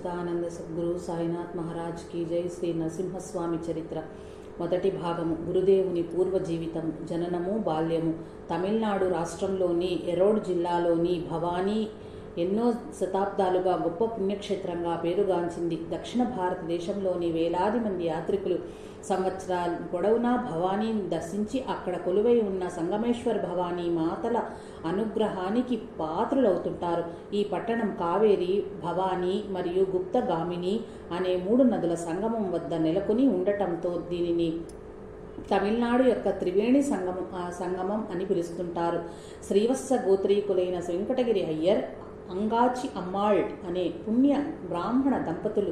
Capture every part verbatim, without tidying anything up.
సచిదానంద సద్గురు సాయినాథ్ మహారాజ్ కీ జై. శ్రీ నరసింహస్వామి చరిత్ర మొదటి భాగము. గురుదేవుని పూర్వ జీవితం, జననము, బాల్యము. తమిళనాడు రాష్ట్రంలోని ఎరోడ్ జిల్లాలోని భవానీ ఎన్నో శతాబ్దాలుగా గొప్ప పుణ్యక్షేత్రంగా పేరుగాంచింది. దక్షిణ భారతదేశంలోని వేలాది మంది యాత్రికులు సంవత్సరాల పొడవునా భవానీని దర్శించి అక్కడ కొలువై ఉన్న సంగమేశ్వర భవానీ మాతల అనుగ్రహానికి పాత్రులవుతుంటారు. ఈ పట్టణం కావేరి, భవానీ మరియు గుప్తగామిని అనే మూడు నదుల సంగమం వద్ద నెలకొని ఉండటంతో దీనిని తమిళనాడు యొక్క త్రివేణి సంగమం సంగమం అని పిలుస్తుంటారు. శ్రీవత్స గోత్రీకులైన వెంకటగిరి అయ్యర్, అంగాచి అమ్మాళ్ అనే పుణ్య బ్రాహ్మణ దంపతులు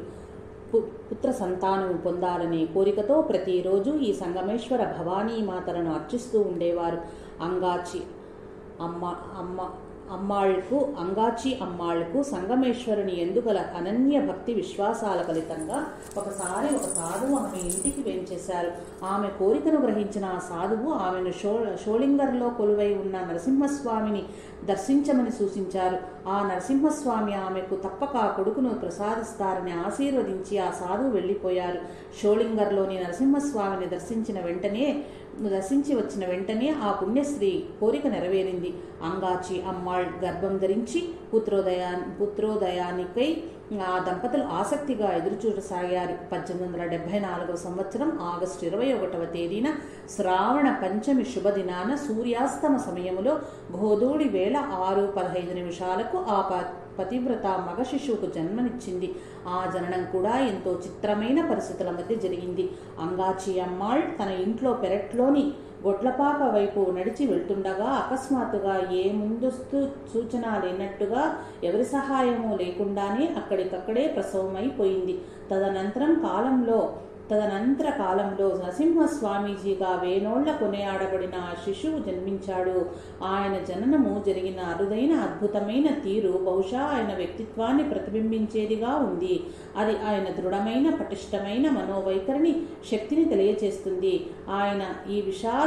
పుత్ర సంతానం పొందాలనే కోరికతో ప్రతిరోజు ఈ సంగమేశ్వర భవానీ మాతలను అర్చిస్తూ ఉండేవారు. అంగాచి అమ్మ అమ్మ అమ్మాళ్కు అంగాచి అమ్మాళ్కు సంగమేశ్వరుని ఎందుగల అనన్య భక్తి విశ్వాసాల ఫలితంగా ఒకసారి ఒక సాధువు ఆమె ఇంటికి వేంచేశారు. ఆమె కోరికను గ్రహించిన ఆ సాధువు ఆమెను షో షోళింగర్లో కొలువై ఉన్న నరసింహస్వామిని దర్శించమని సూచించారు. ఆ నరసింహస్వామి ఆమెకు తప్పక కొడుకును ప్రసాదిస్తారని ఆశీర్వదించి ఆ సాధువు వెళ్ళిపోయారు. షోళింగర్లోని నరసింహస్వామిని దర్శించిన వెంటనే దర్శించి వచ్చిన వెంటనే ఆ పుణ్యశ్రీ కోరిక నెరవేరింది. అంగాచి అమ్మాళ్ గర్భం ధరించి పుత్రోదయా పుత్రోదయానికై ఆ దంపతులు ఆసక్తిగా ఎదురుచూడసాగారు. పద్దెనిమిది వందల డెబ్బై నాలుగవ సంవత్సరం ఆగస్టు ఇరవై ఒకటవ తేదీన శ్రావణ పంచమి శుభదినాన సూర్యాస్తమ సమయములో గోధూడి వేళ ఆరు పదహైదు నిమిషాలకు ఆ పతివ్రత మగ శిశువుకు జన్మనిచ్చింది. ఆ జననం కూడా ఎంతో చిత్రమైన పరిస్థితుల మధ్య జరిగింది. అంగాచి అమ్మాళ్ తన ఇంట్లో పెరట్లోని గొడ్లపాక వైపు నడిచి వెళ్తుండగా అకస్మాత్తుగా ఏ ముందస్తు సూచన లేనట్టుగా ఎవరి సహాయము లేకుండానే అక్కడికక్కడే ప్రసవమైపోయింది. తదనంతరం కాలంలో తదనంతర కాలంలో నరసింహస్వామీజీగా వేనోళ్ల కొనియాడబడిన ఆ శిశువు జన్మించాడు. ఆయన జననము జరిగిన అరుదైన అద్భుతమైన తీరు బహుశా ఆయన వ్యక్తిత్వాన్ని ప్రతిబింబించేదిగా ఉంది. అది ఆయన దృఢమైన పటిష్టమైన మనోవైఖరిని శక్తిని తెలియచేస్తుంది. ఆయన ఈ విశాల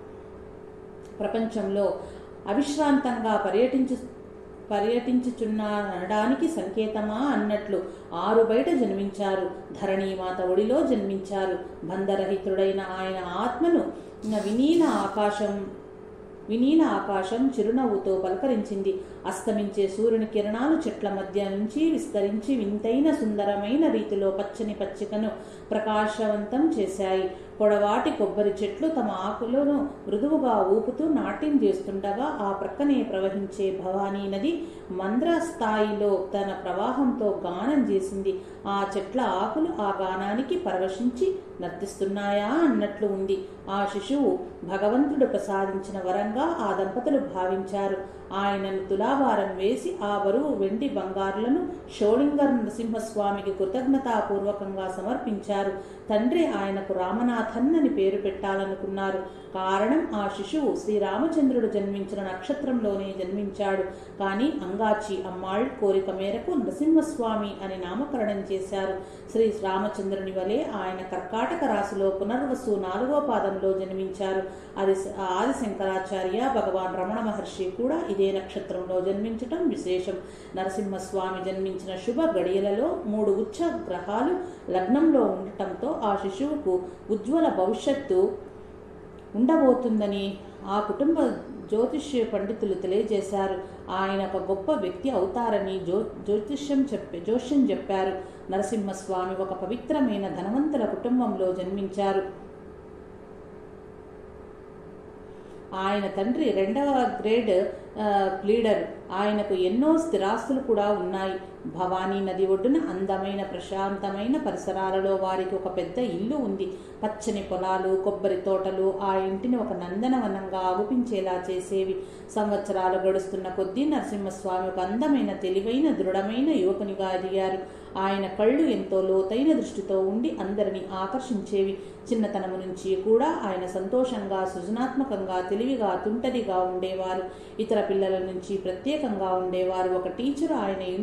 ప్రపంచంలో అవిశ్రాంతంగా పర్యటించు పర్యటించుచున్నారనడానికి సంకేతమా అన్నట్లు ఆరు బయట జన్మించారు. ధరణీమాత ఒడిలో జన్మించారు. బంధరహితుడైన ఆయన ఆత్మను వినీల ఆకాశం వినీల ఆకాశం చిరునవ్వుతో పలకరించింది. అస్తమించే సూర్యుని కిరణాలు చెట్ల మధ్య నుంచి విస్తరించి వింతైన సుందరమైన రీతిలో పచ్చని పచ్చికను ప్రకాశవంతం చేశాయి. పొడవాటి కొబ్బరి చెట్లు తమ ఆకులను మృదువుగా ఊపుతూ నాట్యం చేస్తుండగా ఆ ప్రక్కనే ప్రవహించే భవానీ నది మంద్ర స్థాయిలో తన ప్రవాహంతో గానం చేసింది. ఆ చెట్ల ఆకులు ఆ గానానికి పరవశించి నర్తిస్తున్నాయా అన్నట్లు ఉంది. ఆ శిశువు భగవంతుడు ప్రసాదించిన వరంగా ఆ దంపతులు భావించారు. ఆయనను తులాభారం వేసి ఆ బరువు వెండి బంగారులను షోళింగర్ నరసింహస్వామికి కృతజ్ఞతాపూర్వకంగా సమర్పించారు. తండ్రి ఆయనకు రామనాథన్ అని పేరు పెట్టాలనుకున్నారు. కారణం ఆ శిశువు శ్రీరామచంద్రుడు జన్మించిన నక్షత్రంలోనే జన్మించాడు. కానీ అంగాచి అమ్మాళ్ కోరిక మేరకు నరసింహస్వామి అని నామకరణం చేశారు. శ్రీ రామచంద్రుని వలె ఆయన కర్కాటక రాశిలో పునర్వసు నాలుగో పాదంలో జన్మించారు. అది ఆది శంకరాచార్య భగవాన్ రమణ మహర్షి కూడా ఇదే నక్షత్రంలో జన్మించటం విశేషం. నరసింహస్వామి జన్మించిన శుభ గడియలలో మూడు ఉచ్చ గ్రహాలు లగ్నంలో ఉండటంతో ఆ శిశువుకు ఉజ్వల భవిష్యత్తు ఉండబోతుందని ఆ కుటుంబ జ్యోతిష్య పండితులు తెలియజేశారు. ఆయన ఒక గొప్ప వ్యక్తి అవుతారని జ్యో జ్యోతిష్యం చెప్పే జోష్యం చెప్పారు. నరసింహస్వామి ఒక పవిత్రమైన ధనవంతుల కుటుంబంలో జన్మించారు. ఆయన తండ్రి రెండవ గ్రేడ్ లీడర్. ఆయనకు ఎన్నో స్థిరాస్తులు కూడా ఉన్నాయి. భవానీ నది ఒడ్డున అందమైన ప్రశాంతమైన పరిసరాలలో వారికి ఒక పెద్ద ఇల్లు ఉంది. పచ్చని పొలాలు, కొబ్బరి తోటలు ఆ ఇంటిని ఒక నందనవనంగా ఆగుపించేలా చేసేవి. సంవత్సరాలు గడుస్తున్న కొద్దీ నరసింహస్వామి ఒక అందమైన తెలివైన దృఢమైన యువకునిగా ఎదిగారు. ఆయన కళ్ళు ఎంతో లోతైన దృష్టితో ఉండి అందరినీ ఆకర్షించేవి. చిన్నతనము నుంచి కూడా ఆయన సంతోషంగా, సృజనాత్మకంగా, తెలివిగా, తుంటదిగా ఉండేవారు. ఇతర పిల్లల నుంచి ప్రత్యేకంగా ఉండేవారు. ఒక టీచరు ఆయన ఇంటికి వచ్చి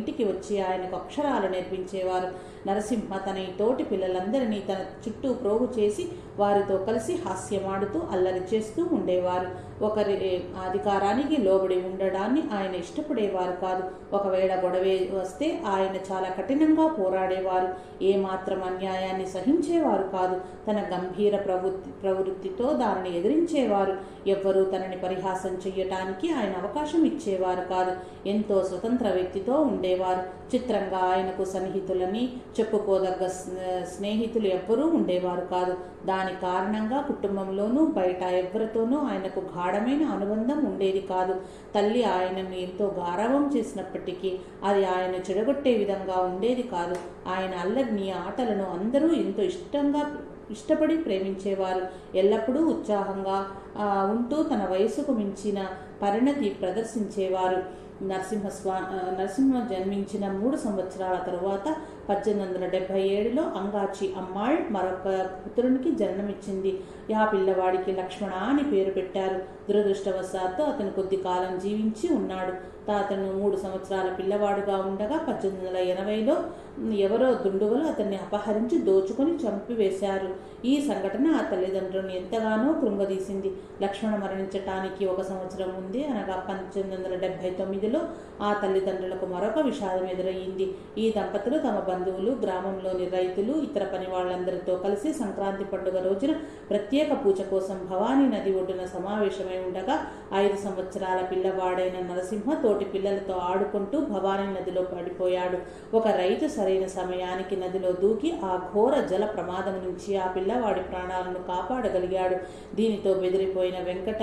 వచ్చి ఆయనకు అక్షరాలు నేర్పించేవారు. నరసింహ తన ఈ తోటి పిల్లలందరినీ తన చుట్టూ ప్రోగు చేసి వారితో కలిసి హాస్యమాడుతూ అల్లరి చేస్తూ ఉండేవారు. ఒకరి అధికారానికి లోబడి ఉండడాన్ని ఆయన ఇష్టపడేవారు కాదు. ఒకవేళ గొడవే వస్తే ఆయన చాలా కఠినంగా పోరాడేవారు. ఏమాత్రం అన్యాయాన్ని సహించేవారు కాదు. తన గంభీర ప్రవృత్తి ప్రవృత్తితో దానిని ఎదిరించేవారు. ఎవ్వరూ తనని పరిహాసం చెయ్యటానికి ఆయన అవకాశం ఇచ్చేవారు కాదు. ఎంతో స్వతంత్ర వ్యక్తితో ఉండేవారు. చిత్రంగా ఆయనకు సన్నిహితులని చెప్పుకోదగ్గ స్నేహితులు ఎవ్వరూ ఉండేవారు కాదు. దాని కారణంగా కుటుంబంలోనూ బయట ఎవ్వరితోనూ ఆయనకు గాఢమైన అనుబంధం ఉండేది కాదు. తల్లి ఆయనను ఎంతో గారాబం చేసినప్పటికీ అది ఆయన చెడగొట్టే విధంగా ఉండేది కాదు. ఆయన అల్లరిని ఆటలను అందరూ ఎంతో ఇష్టంగా ఇష్టపడి ప్రేమించేవారు. ఎల్లప్పుడూ ఉత్సాహంగా ఉంటూ తన వయసుకు మించిన పరిణతి ప్రదర్శించేవారు. నరసింహస్వా నరసింహ జన్మించిన మూడు సంవత్సరాల తరువాత పద్దెనిమిది వందల డెబ్బై ఏడులో అంగాచి అమ్మాళ్ మరొక పుత్రునికి జన్మమిచ్చింది. ఆ పిల్లవాడికి లక్ష్మణ అని పేరు పెట్టారు. దురదృష్టవశాత్తు అతను కొద్ది కాలం జీవించి ఉన్నాడు. అతను మూడు సంవత్సరాల పిల్లవాడుగా ఉండగా పద్దెనిమిది వందల ఎనభైలో ఎవరో దుండుగలు అతన్ని అపహరించి దోచుకొని చంపివేశారు. ఈ సంఘటన ఆ తల్లిదండ్రులను ఎంతగానో కృంగదీసింది. లక్ష్మణ మరణించటానికి ఒక సంవత్సరం ముందే అనగా పద్దెనిమిది వందల డెబ్బై తొమ్మిదిలో ఆ తల్లిదండ్రులకు మరొక విషాదం ఎదురయ్యింది. ఈ దంపతులు తమ బంధువులు, గ్రామంలోని రైతులు, ఇతర పని వాళ్ళందరితో కలిసి సంక్రాంతి పండుగ రోజున ప్రత్యేక పూజ కోసం భవానీ నది ఒడ్డున సమావేశమై ఉండగా ఐదు సంవత్సరాల పిల్లవాడైన నరసింహ తోటి పిల్లలతో ఆడుకుంటూ భవానీ నదిలో పడిపోయాడు. ఒక రైతు సరైన సమయానికి నదిలో దూకి ఆ ఘోర జల ప్రమాదం నుంచి ఆ పిల్లవాడి ప్రాణాలను కాపాడగలిగాడు. దీనితో బెదిరిపోయిన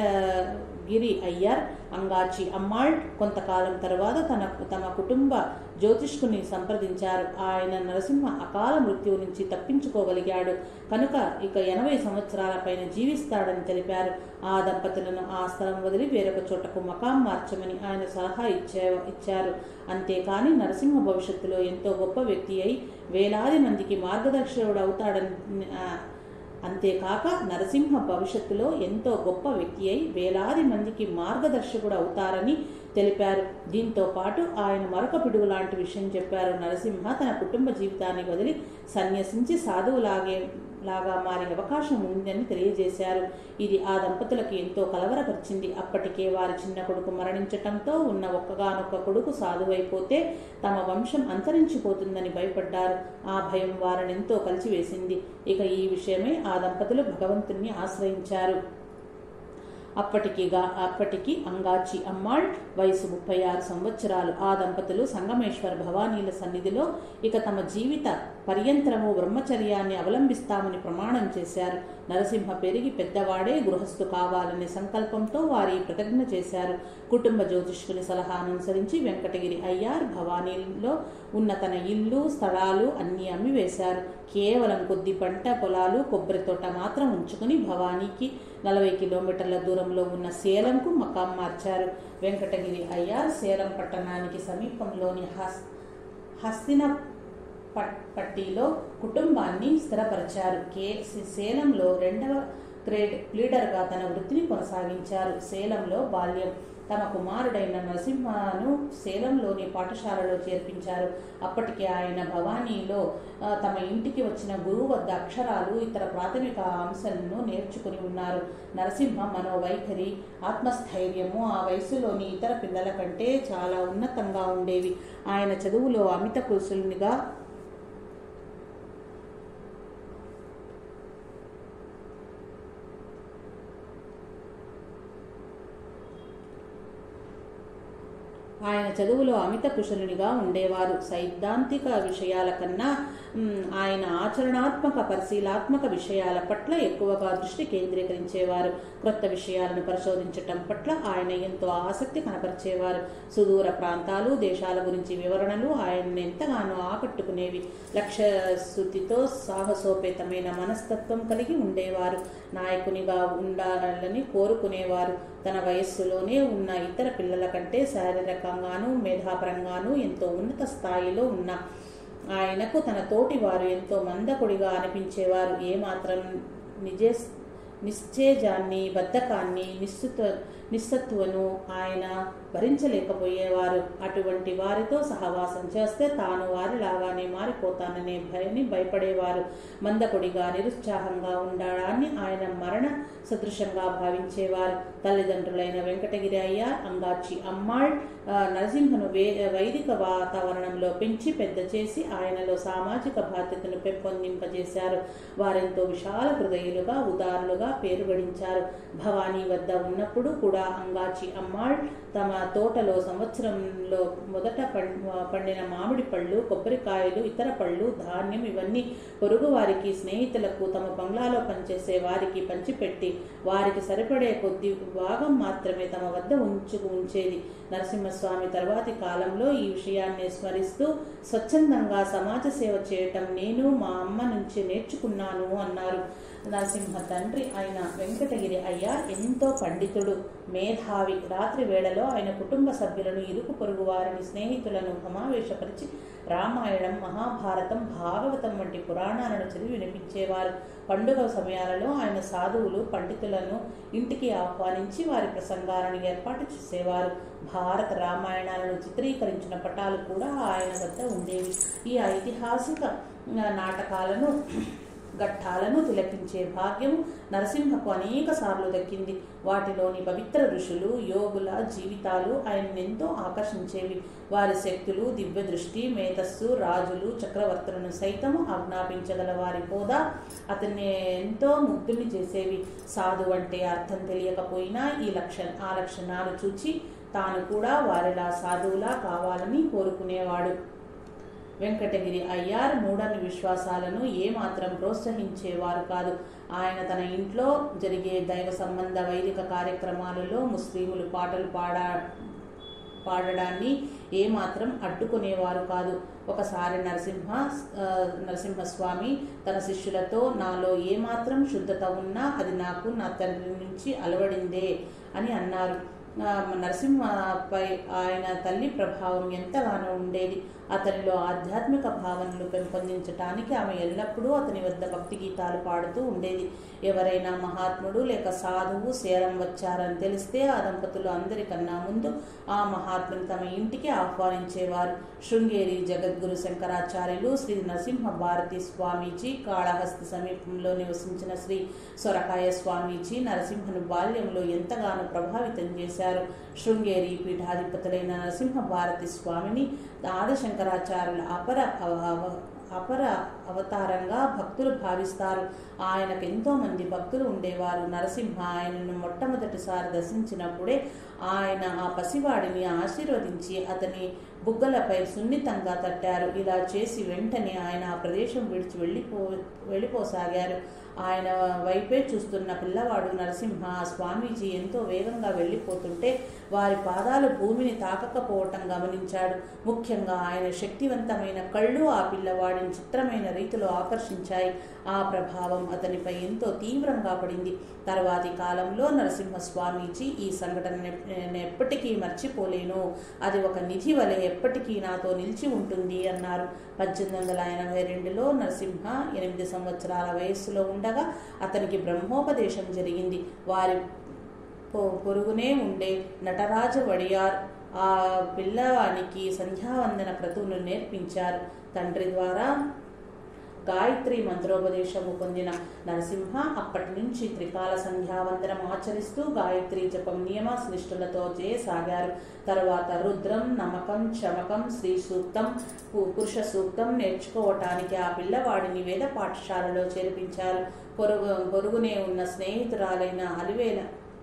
వెంకటగిరి అయ్యర్, అంగాచి అమ్మాళ్ కొంతకాలం తర్వాత తన తమ కుటుంబ జ్యోతిష్కుని సంప్రదించారు. ఆయన నరసింహ అకాల మృత్యువు నుంచి తప్పించుకోగలిగాడు కనుక ఇక ఎనభై సంవత్సరాల పైన జీవిస్తాడని తెలిపారు. ఆ దంపతులను ఆ స్థలం వదిలి వేరొక చోటకు మకాం మార్చమని ఆయన సలహా ఇచ్చే ఇచ్చారు అంతేకాని నరసింహ భవిష్యత్తులో ఎంతో గొప్ప వ్యక్తి అయి వేలాది మందికి మార్గదర్శకుడు అవుతాడని అంతేకాక నరసింహ భవిష్యత్తులో ఎంతో గొప్ప వ్యక్తి అయి వేలాది మందికి మార్గదర్శకుడు అవుతారని తెలిపారు. దీంతో పాటు ఆయన మరొక పిడుగు లాంటి విషయం చెప్పారు. నరసింహ తన కుటుంబ జీవితాన్ని వదిలి సన్యసించి సాధువులాగే లాగా మారే అవకాశం ఉందని తెలియజేశారు. ఇది ఆ దంపతులకు ఎంతో కలవరపరిచింది. అప్పటికే వారి చిన్న కొడుకు మరణించటంతో ఉన్న ఒక్కగానొక్క కొడుకు సాధువైపోతే తమ వంశం అంతరించిపోతుందని భయపడ్డారు. ఆ భయం వారిని ఎంతో కలిచివేసింది. ఇక ఈ విషయమై ఆ దంపతులు భగవంతుణ్ణి ఆశ్రయించారు. అప్పటికిగా అప్పటికి అంగాచి అమ్మాళ్ వయసు ముప్పై ఆరు సంవత్సరాలు. ఆ దంపతులు సంగమేశ్వర భవానీల సన్నిధిలో ఇక తమ జీవిత పర్యంతరము బ్రహ్మచర్యాన్ని అవలంబిస్తామని ప్రమాణం చేశారు. నరసింహ పెరిగి పెద్దవాడే గృహస్థు కావాలనే సంకల్పంతో వారి ప్రతిజ్ఞ చేశారు. కుటుంబ జ్యోతిష్కుని సలహాను అనుసరించి వెంకటగిరి అయ్యార్ భవానీలో ఉన్న తన ఇల్లు, స్థలాలు అన్నీ అమ్మివేశారు. కేవలం కొద్ది పంట పొలాలు, కొబ్బరి తోట మాత్రం ఉంచుకుని భవానీకి నలభై కిలోమీటర్ల దూరంలో ఉన్న సేలంకు మకాం మార్చారు. వెంకటగిరి అయ్యార్ సేలం పట్టణానికి సమీపంలోని హస్ హస్తిన పట్టిలో కుటుంబాన్ని స్థిరపరిచారు. కే సేలంలో రెండవ గ్రేడ్ లీడర్గా తన వృత్తిని కొనసాగించారు. సేలంలో బాల్యం. తమ కుమారుడైన నరసింహను సేలంలోని పాఠశాలలో చేర్పించారు. అప్పటికే ఆయన భవానీలో తమ ఇంటికి వచ్చిన గురువు వద్ద అక్షరాలు, ఇతర ప్రాథమిక అంశాలను నేర్చుకుని ఉన్నారు. నరసింహ మనోవైఖరి, ఆత్మస్థైర్యము ఆ వయసులోని ఇతర పిల్లల కంటే చాలా ఉన్నతంగా ఉండేవి. ఆయన చదువులో అమిత కుశలునిగా ఆయన చదువులో అమిత కుశలునిగా ఉండేవారు. సైద్ధాంతిక విషయాల కన్నా ఆయన ఆచరణాత్మక, పరిశీలాత్మక విషయాల పట్ల ఎక్కువగా దృష్టి కేంద్రీకరించేవారు. క్రొత్త విషయాలను పరిశోధించటం పట్ల ఆయన ఎంతో ఆసక్తి కనపరిచేవారు. సుదూర ప్రాంతాలు, దేశాల గురించి వివరణలు ఆయన్ని ఎంతగానో ఆకట్టుకునేవి. లక్ష్యశుద్ధితో సాహసోపేతమైన మనస్తత్వం కలిగి ఉండేవారు. నాయకునిగా ఉండాలని కోరుకునేవారు. తన వయస్సులోనే ఉన్న ఇతర పిల్లల కంటే శారీరకంగానూ మేధాపరంగానూ ఎంతో ఉన్నత స్థాయిలో ఉన్న ఆయనకు తన తోటి వారు ఎంతో మందకొడిగా అనిపించేవారు. ఏమాత్రం నిజే నిశ్చేజాన్ని, బద్ధకాన్ని, నిస్సత్వ నిస్సత్వను ఆయన భరించలేకపోయేవారు. అటువంటి వారితో సహవాసం చేస్తే తాను వారిలాగానే మారిపోతాననే భయని భయపడేవారు. మందకొడిగా నిరుత్సాహంగా ఉండడాన్ని ఆయన మరణ సదృశంగా భావించేవారు. తల్లిదండ్రులైన వెంకటగిరి అయ్యార్, అంగాచి అమ్మాళ్ నరసింహను వే వైదిక వాతావరణంలో పెంచి పెద్ద చేసి ఆయనలో సామాజిక బాధ్యతను పెంపొందింపజేశారు. వారెంతో విశాల హృదయులుగా ఉదారులుగా పేరు గడించారు. భవానీ వద్ద ఉన్నప్పుడు కూడా అంగాచి అమ్మాళ్ తమ తోటలో సంవత్సరంలో మొదట పండిన మామిడి పళ్ళు, కొబ్బరికాయలు, ఇతర పళ్ళు, ధాన్యం ఇవన్నీ పొరుగు వారికి, స్నేహితులకు, తమ బంగ్లాలో పనిచేసే వారికి పంచిపెట్టి వారికి సరిపడే కొద్ది భాగం మాత్రమే తమ వద్ద ఉంచుకు ఉంచేది. నరసింహస్వామి తర్వాతి కాలంలో ఈ విషయాన్ని స్మరిస్తూ స్వచ్ఛందంగా సమాజ సేవ చేయటం నేను మా అమ్మ నుంచి నేర్చుకున్నాను అన్నారు. నరసింహ తండ్రి అయిన వెంకటగిరి అయ్యార్ ఎంతో పండితుడు, మేధావి. రాత్రి వేళలో ఆయన కుటుంబ సభ్యులను, ఇరుకు పొరుగు వారిని, స్నేహితులను సమావేశపరిచి రామాయణం, మహాభారతం, భాగవతం వంటి పురాణాలను చదివి వినిపించేవారు. పండుగ సమయాలలో ఆయన సాధువులు, పండితులను ఇంటికి ఆహ్వానించి వారి ప్రసంగాలను ఏర్పాటు చేసేవారు. భారత రామాయణాలను చిత్రీకరించిన పటాలు కూడా ఆయన వద్ద ఉండేవి. ఈ ఐతిహాసిక నాటకాలను ఘట్టాలను తిలకించే భాగ్యం నరసింహకు అనేక సార్లు దక్కింది. వాటిలోని పవిత్ర ఋషులు, యోగుల జీవితాలు ఆయనెంతో ఆకర్షించేవి. వారి శక్తులు, దివ్య దృష్టి, మేధస్సు, రాజులు, చక్రవర్తులను సైతము ఆజ్ఞాపించగల వారి హోదా అతన్ని ఎంతో ముగ్ధుని చేసేవి. సాధు అంటే అర్థం తెలియకపోయినా ఈ లక్ష ఆ లక్షణాలు చూచి తాను కూడా వారిలా సాధువులా కావాలని కోరుకునేవాడు. వెంకటగిరి అయ్యార్ మూఢని విశ్వాసాలను ఏమాత్రం ప్రోత్సహించేవారు కాదు. ఆయన తన ఇంట్లో జరిగే దైవ సంబంధ వైదిక కార్యక్రమాలలో ముస్లింలు పాటలు పాడా పాడడాన్ని ఏమాత్రం అడ్డుకునేవారు కాదు. ఒకసారి నరసింహ నరసింహస్వామి తన శిష్యులతో, నాలో ఏమాత్రం శుద్ధత ఉన్నా అది నాకు నా తండ్రి నుంచి అలవడిందే అని అన్నారు. నరసింహపై ఆయన తల్లి ప్రభావం ఎంతగానో ఉండేది. అతనిలో ఆధ్యాత్మిక భావనలు పెంపొందించటానికి ఆమె ఎల్లప్పుడూ అతని వద్ద భక్తి గీతాలు పాడుతూ ఉండేది. ఎవరైనా మహాత్ముడు లేక సాధువు సేరం వచ్చారని తెలిస్తే ఆ దంపతులు అందరికన్నా ముందు ఆ మహాత్ముని తమ ఇంటికి ఆహ్వానించేవారు. శృంగేరి జగద్గురు శంకరాచార్యులు, శ్రీ నరసింహ భారతి స్వామీజీ, కాళహస్తి సమీపంలో నివసించిన శ్రీ సొరకాయ స్వామీజీ నరసింహను బాల్యంలో ఎంతగానో ప్రభావితం చేశారు. శృంగేరి పీఠాధిపతులైన నరసింహ భారతి స్వామిని ఆదిశంకరాచార్యుల అపర అపర అవతారంగా భక్తులు భావిస్తారు. ఆయనకు ఎంతో మంది భక్తులు ఉండేవారు. నరసింహ ఆయనను మొట్టమొదటిసారి దర్శించినప్పుడే ఆయన ఆ పసివాడిని ఆశీర్వదించి అతని బుగ్గలపై సున్నితంగా తట్టారు. ఇలా చేసి వెంటనే ఆయన ఆ ప్రదేశం విడిచి వెళ్ళిపో వెళ్ళిపోసాగారు. ఆయన వైపే చూస్తున్న పిల్లవాడు నరసింహ స్వామీజీ ఎంతో వేగంగా వెళ్ళిపోతుంటే వారి పాదాలు భూమిని తాకకపోవటం గమనించాడు. ముఖ్యంగా ఆయన శక్తివంతమైన కళ్ళు ఆ పిల్లవాడిని చిత్రమైన రీతిలో ఆకర్షించాయి. ఆ ప్రభావం అతనిపై ఎంతో తీవ్రంగా పడింది. తర్వాతి కాలంలో నరసింహ స్వామీజీ ఈ సంఘటన నేను ఎప్పటికీ మర్చిపోలేను, అది ఒక నిధి వలె ఎప్పటికీ నాతో నిలిచి ఉంటుంది అన్నారు. పద్దెనిమిది వందల ఎనభై రెండులో నరసింహ ఎనిమిది సంవత్సరాల వయస్సులో ఉండగా అతనికి బ్రహ్మోపదేశం జరిగింది. వారి పొరుగునే ఉండే నటరాజ వడియార్ ఆ పిల్లవానికి సంధ్యావందన క్రతువును నేర్పించారు. తండ్రి ద్వారా గాయత్రి మంత్రోపదేశము పొందిన నరసింహ అప్పటి నుంచి త్రికాల సంధ్యావందనం ఆచరిస్తూ గాయత్రి జపం నియమనిష్ఠులతో చేయసాగారు. తర్వాత రుద్రం, నమకం, చమకం, శ్రీ సూక్తం, పురుష సూక్తం నేర్చుకోవటానికి ఆ పిల్లవాడిని వేద పాఠశాలలో చేర్పించారు. పొరుగు పొరుగునే ఉన్న స్నేహితురాలైన అలివేల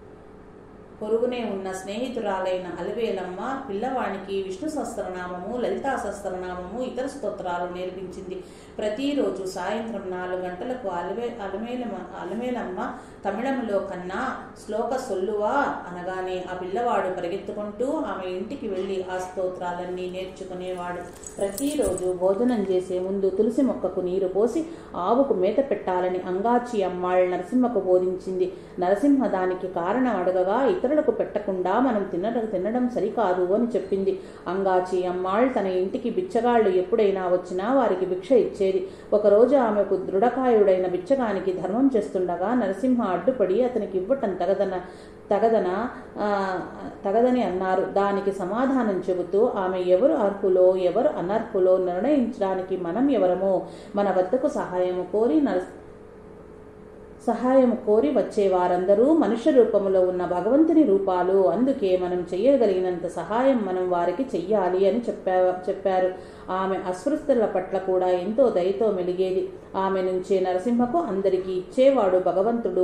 పొరుగునే ఉన్న స్నేహితురాలైన అలివేలమ్మ పిల్లవానికి విష్ణు సహస్రనామము, లలితా సహస్రనామము, ఇతర స్తోత్రాలు నేర్పించింది. ప్రతిరోజు సాయంత్రం నాలుగు గంటలకు అలివే అలమేలమ్మ అలమేలమ్మ తమిళంలో కన్నా శ్లోక సొల్లువా అనగానే ఆ పిల్లవాడు పరిగెత్తుకుంటూ ఆమె ఇంటికి వెళ్ళి ఆ స్తోత్రాలన్నీ నేర్చుకునేవాడు. ప్రతిరోజు భోజనం చేసే ముందు తులసి మొక్కకు నీరు పోసి ఆవుకు మేత పెట్టాలని అంగాచి అమ్మాళ్ నరసింహకు బోధించింది. నరసింహ దానికి కారణం అడగగా ఇతర ఇతరులకు పెట్టకుండా మనం తినడం తినడం సరికాదు అని చెప్పింది. అంగాచి అమ్మాళ్ తన ఇంటికి బిచ్చగాళ్లు ఎప్పుడైనా వచ్చినా వారికి భిక్ష ఇచ్చేది. ఒకరోజు ఆమెకు దృఢకాయుడైన బిచ్చగానికి ధర్మం చేస్తుండగా నరసింహ అడ్డుపడి అతనికి ఇవ్వటం తగదన తగదన తగదని అన్నారు. దానికి సమాధానం చెబుతూ ఆమె ఎవరు అర్హులో ఎవరు అనర్హులో నిర్ణయించడానికి మనం ఎవరమో, మన వద్దకు సహాయము కోరి నర సహాయం కోరి వచ్చే వారందరూ మనుష్య రూపంలో ఉన్న భగవంతుని రూపాలు. అందుకే మనం చెయ్యగలిగినంత సహాయం మనం వారికి చెయ్యాలి అని చెప్పా చెప్పారు ఆమె అస్పృశ్యుల పట్ల కూడా ఎంతో దయతో మెలిగేది. ఆమె నుంచే నరసింహకు అందరికీ ఇచ్చేవాడు భగవంతుడు,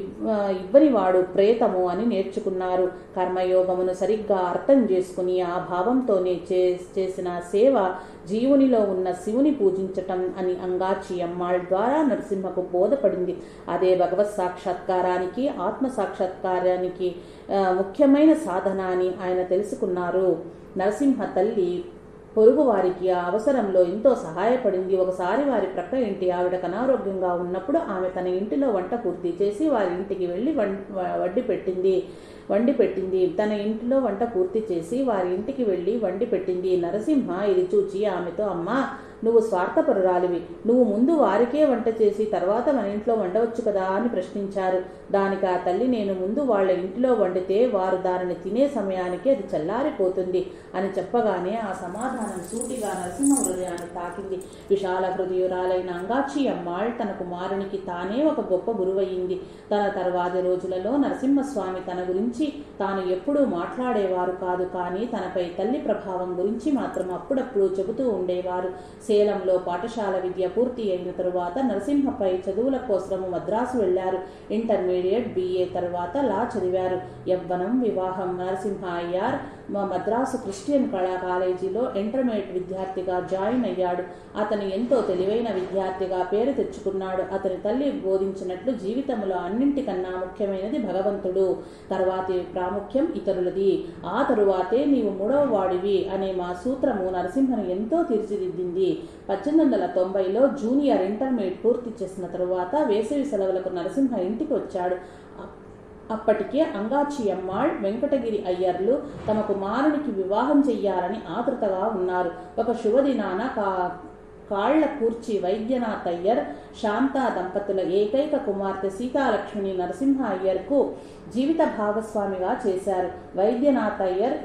ఇవ్వనివాడు ప్రేతము అని నేర్చుకున్నారు. కర్మయోగమును సరిగ్గా అర్థం చేసుకుని ఆ భావంతోనే చే చేసిన సేవ జీవునిలో ఉన్న శివుని పూజించటం అని అంగాచి అమ్మాళ్ ద్వారా నరసింహకు బోధపడింది. అదే భగవత్ సాక్షాత్కారానికి ఆత్మ సాక్షాత్కారానికి ముఖ్యమైన సాధన అని ఆయన తెలుసుకున్నారు. నరసింహ తల్లి పొరుగు వారికి ఆ అవసరంలో ఎంతో సహాయపడింది. ఒకసారి వారి ప్రక్క ఇంటి ఆవిడకు అనారోగ్యంగా ఉన్నప్పుడు ఆమె తన ఇంటిలో వంట పూర్తి చేసి వారి ఇంటికి వెళ్ళి వడ్డీ పెట్టింది వండి పెట్టింది తన ఇంటిలో వంట పూర్తి చేసి వారి ఇంటికి వెళ్ళి వండి పెట్టింది. నరసింహ ఇది చూచి ఆమెతో, అమ్మా, నువ్వు స్వార్థపరురాలివి. నువ్వు ముందు వారికే వంట చేసి తర్వాత మన ఇంట్లో వండవచ్చు కదా అని ప్రశ్నించారు. దానికి ఆ తల్లి, నేను ముందు వాళ్ళ ఇంటిలో వండితే వారు దానిని తినే సమయానికి అది చల్లారిపోతుంది అని చెప్పగానే ఆ సమాధానం సూటిగా నరసింహ హృదయాన్ని తాకింది. విశాల హృదయురాలైన అంగాచి అమ్మాళ్ తన కుమారునికి తానే ఒక గొప్ప గురువయ్యింది. తన తర్వాతి రోజులలో నరసింహస్వామి తన గురించి తాను ఎప్పుడూ మాట్లాడేవారు కాదు, కానీ తనపై తల్లి ప్రభావం గురించి మాత్రం అప్పుడప్పుడు చెబుతూ ఉండేవారు. సేలంలో పాఠశాల విద్య పూర్తి అయిన తరువాత నరసింహపై చదువుల కోసము మద్రాసు వెళ్లారు. ఇంటర్మీడియట్ బిఏ తర్వాత లా చదివారు. యవ్వనం వివాహం. నరసింహ అయ్యార్ మద్రాసు క్రిస్టియన్ కళా కాలేజీలో ఇంటర్మీడియట్ విద్యార్థిగా జాయిన్ అయ్యాడు. అతను ఎంతో తెలివైన విద్యార్థిగా పేరు తెచ్చుకున్నాడు. అతని తల్లి బోధించినట్లు జీవితంలో అన్నింటికన్నా ముఖ్యమైనది భగవంతుడు, తర్వాతి ప్రాముఖ్యం ఇతరులది, ఆ తరువాతే నీవు మూడవ వాడివి అనే మా సూత్రము నరసింహను ఎంతో తీర్చిదిద్దింది. పద్దెనిమిది వందల తొంభైలో జూనియర్ ఇంటర్మీడియట్ పూర్తి చేసిన తరువాత వేసవి సెలవులకు నరసింహ ఇంటికి వచ్చాడు. అప్పటికే అంగాచి అమ్మాళ్, వెంకటగిరి అయ్యర్లు తమ కుమారునికి వివాహం చెయ్యాలని ఆతృతగా ఉన్నారు. ఒక శుభదినాన కా కాళ్ల కూర్చి వైద్యనాథ్ అయ్యర్, శాంతా దంపతుల ఏకైక కుమార్తె సీతాలక్ష్మిని నరసింహ అయ్యర్కు జీవిత భాగస్వామిగా చేశారు. వైద్యనాథ్ అయ్యర్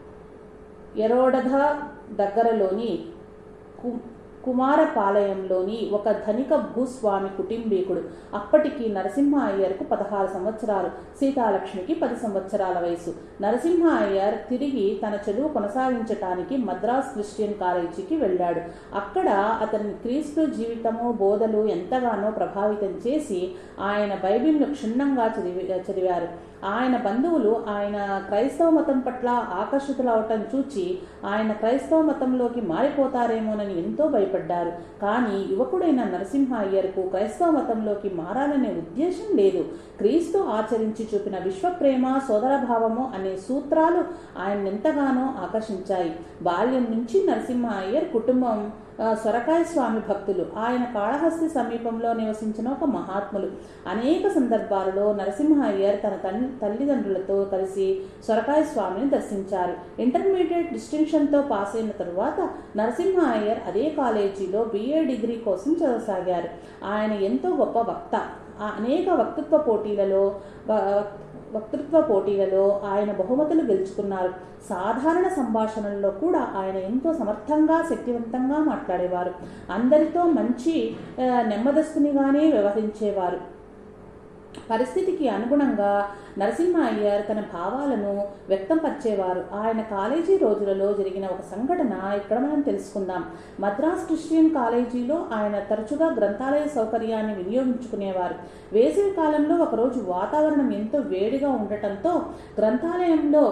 ఎరోడధ దగ్గరలోని కుమారపాలయంలోని ఒక ధనిక భూస్వామి కుటుంబీకుడు. అప్పటికి నరసింహ అయ్యర్కు పదహారు సంవత్సరాలు, సీతాలక్ష్మికి పది సంవత్సరాల వయసు. నరసింహ అయ్యర్ తిరిగి తన చదువు కొనసాగించటానికి మద్రాస్ క్రిస్టియన్ కాలేజీకి వెళ్ళాడు. అక్కడ అతని క్రీస్తు జీవితము బోధలు ఎంతగానో ప్రభావితం చేసి ఆయన బైబిల్ను క్షుణ్ణంగా చదివి చదివారు ఆయన బంధువులు ఆయన క్రైస్తవ మతం పట్ల ఆకర్షితులవటం చూచి ఆయన క్రైస్తవ మతంలోకి మారిపోతారేమోనని ఎంతో భయపడ్డారు. కానీ యువకుడైన నరసింహ అయ్యర్కు క్రైస్తవ మతంలోకి మారాలనే ఉద్దేశం లేదు. క్రీస్తు ఆచరించి చూపిన విశ్వప్రేమ, సోదరభావము అనే సూత్రాలు ఆయన ఎంతగానో ఆకర్షించాయి. బాల్యం నుంచి నరసింహ అయ్యర్ కుటుంబం సొరకాయ స్వామి భక్తులు. ఆయన కాళహస్తి సమీపంలో నివసించిన ఒక మహాత్ములు. అనేక సందర్భాలలో నరసింహ అయ్యర్ తన తల్లిదండ్రులతో కలిసి సొరకాయ స్వామిని దర్శించారు. ఇంటర్మీడియట్ డిస్టింక్షన్తో పాస్ అయిన తరువాత నరసింహ అయ్యర్ అదే కాలేజీలో బిఏ డిగ్రీ కోసం చదవసాగారు. ఆయన ఎంతో గొప్ప వక్త. అనేక వక్తృత్వ పోటీలలో వక్తృత్వ పోటీలలో ఆయన బహుమతులు గెలుచుకున్నారు. సాధారణ సంభాషణల్లో కూడా ఆయన ఎంతో సమర్థంగా, శక్తివంతంగా మాట్లాడేవారు. అందరితో మంచి నెమ్మదస్తునిగానే వ్యవహరించేవారు. పరిస్థితికి అనుగుణంగా నరసింహ అయ్యర్ తన భావాలను వ్యక్తంపరిచేవారు. ఆయన కాలేజీ రోజులలో జరిగిన ఒక సంఘటన ఇక్కడ మనం తెలుసుకుందాం. మద్రాస్ క్రిస్టియన్ కాలేజీలో ఆయన తరచుగా గ్రంథాలయ సౌకర్యాన్ని వినియోగించుకునేవారు. వేసవి కాలంలో ఒకరోజు వాతావరణం ఎంతో వేడిగా ఉండటంతో గ్రంథాలయంలో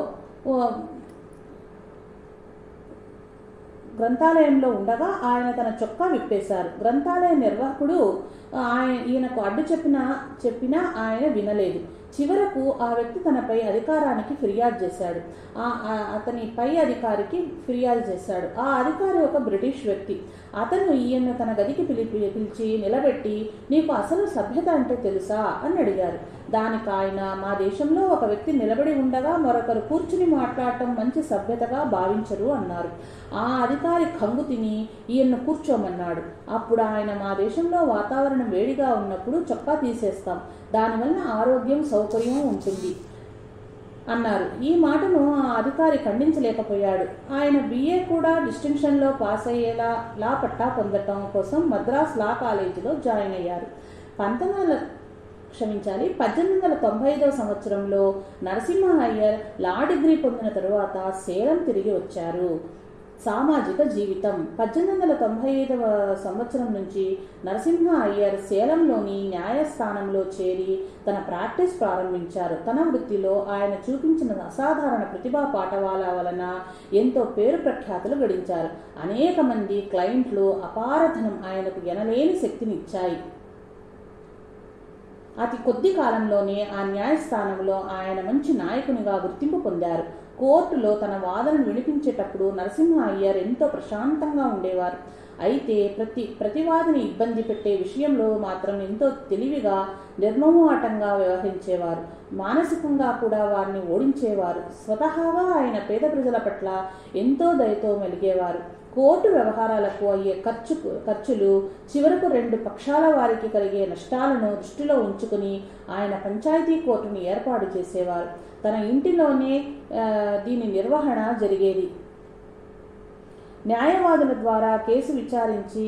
గ్రంథాలయంలో ఉండగా ఆయన తన చొక్కా విప్పేశారు. గ్రంథాలయ నిర్వాహకుడు ఆయన ఈయనకు అడ్డు చెప్పినా చెప్పినా ఆయన వినలేదు. చివరకు ఆ వ్యక్తి తనపై అధికారానికి ఫిర్యాదు చేశాడు. ఆ అతని పై అధికారికి ఫిర్యాదు చేశాడు. ఆ అధికారి ఒక బ్రిటిష్ వ్యక్తి. అతను ఈయన్ను తన గదికి పిలిపి పిలిచి నిలబెట్టి, నీకు అసలు సభ్యత అంటే తెలుసా అని అడిగారు. దానికి ఆయన, మా దేశంలో ఒక వ్యక్తి నిలబడి ఉండగా మరొకరు కూర్చుని మాట్లాడటం మంచి సభ్యతగా భావించరు అన్నారు. ఆ అధికారి కంగు తిని ఈయన్ను కూర్చోమన్నాడు. అప్పుడు ఆయన, మా దేశంలో వాతావరణం వేడిగా ఉన్నప్పుడు చొక్కా తీసేస్తాం, దానివల్ల ఆరోగ్యం సౌకర్యం ఉంటుంది అన్నారు. ఈ మాటను ఆ అధికారి ఖండించలేకపోయాడు. ఆయన బిఏ కూడా డిస్టింక్షన్లో పాస్ అయ్యేలా లా పట్టా పొందటం కోసం మద్రాస్ లా కాలేజీలో జాయిన్ అయ్యారు. పంతొమ్మిది వందల క్షమించాలి పద్దెనిమిది వందల తొంభై ఐదవ సంవత్సరంలో నరసింహ అయ్యర్ లా డిగ్రీ పొందిన తరువాత సేలం తిరిగి వచ్చారు. సామాజిక జీవితం. పద్దెనిమిది వందల తొంభై ఐదవ సంవత్సరం నుంచి నరసింహ అయ్యర్ సేలంలోని న్యాయస్థానంలో చేరి తన ప్రాక్టీస్ ప్రారంభించారు. తన వృత్తిలో ఆయన చూపించిన అసాధారణ ప్రతిభా పాఠవాల వలన ఎంతో పేరు ప్రఖ్యాతులు గడించారు. అనేక మంది క్లయింట్లు అపారధనం ఆయనకు ఎనలేని శక్తినిచ్చాయి. అతి కొద్ది కాలంలోనే ఆ న్యాయస్థానంలో ఆయన మంచి నాయకునిగా గుర్తింపు పొందారు. కోర్టులో తన వాదనను వినిపించేటప్పుడు నరసింహ అయ్యర్ ఎంతో ప్రశాంతంగా ఉండేవారు. అయితే ప్రతి ప్రతివాదిని ఇబ్బంది పెట్టే విషయంలో మాత్రం ఎంతో తెలివిగా నిర్మమోహటంగా వ్యవహరించేవారు. మానసికంగా కూడా వారిని ఓడించేవారు. స్వతహాగా ఆయన పేద ప్రజల పట్ల ఎంతో దయతో మెలిగేవారు. కోర్టు వ్యవహారాలకు అయ్యే ఖర్చు ఖర్చులు చివరకు రెండు పక్షాల వారికి కలిగే నష్టాలను దృష్టిలో ఉంచుకుని ఆయన పంచాయతీ కోర్టును ఏర్పాటు చేసేవారు. తన ఇంటిలోనే దీని నిర్వహణ జరిగేది. న్యాయవాదుల ద్వారా కేసు విచారించి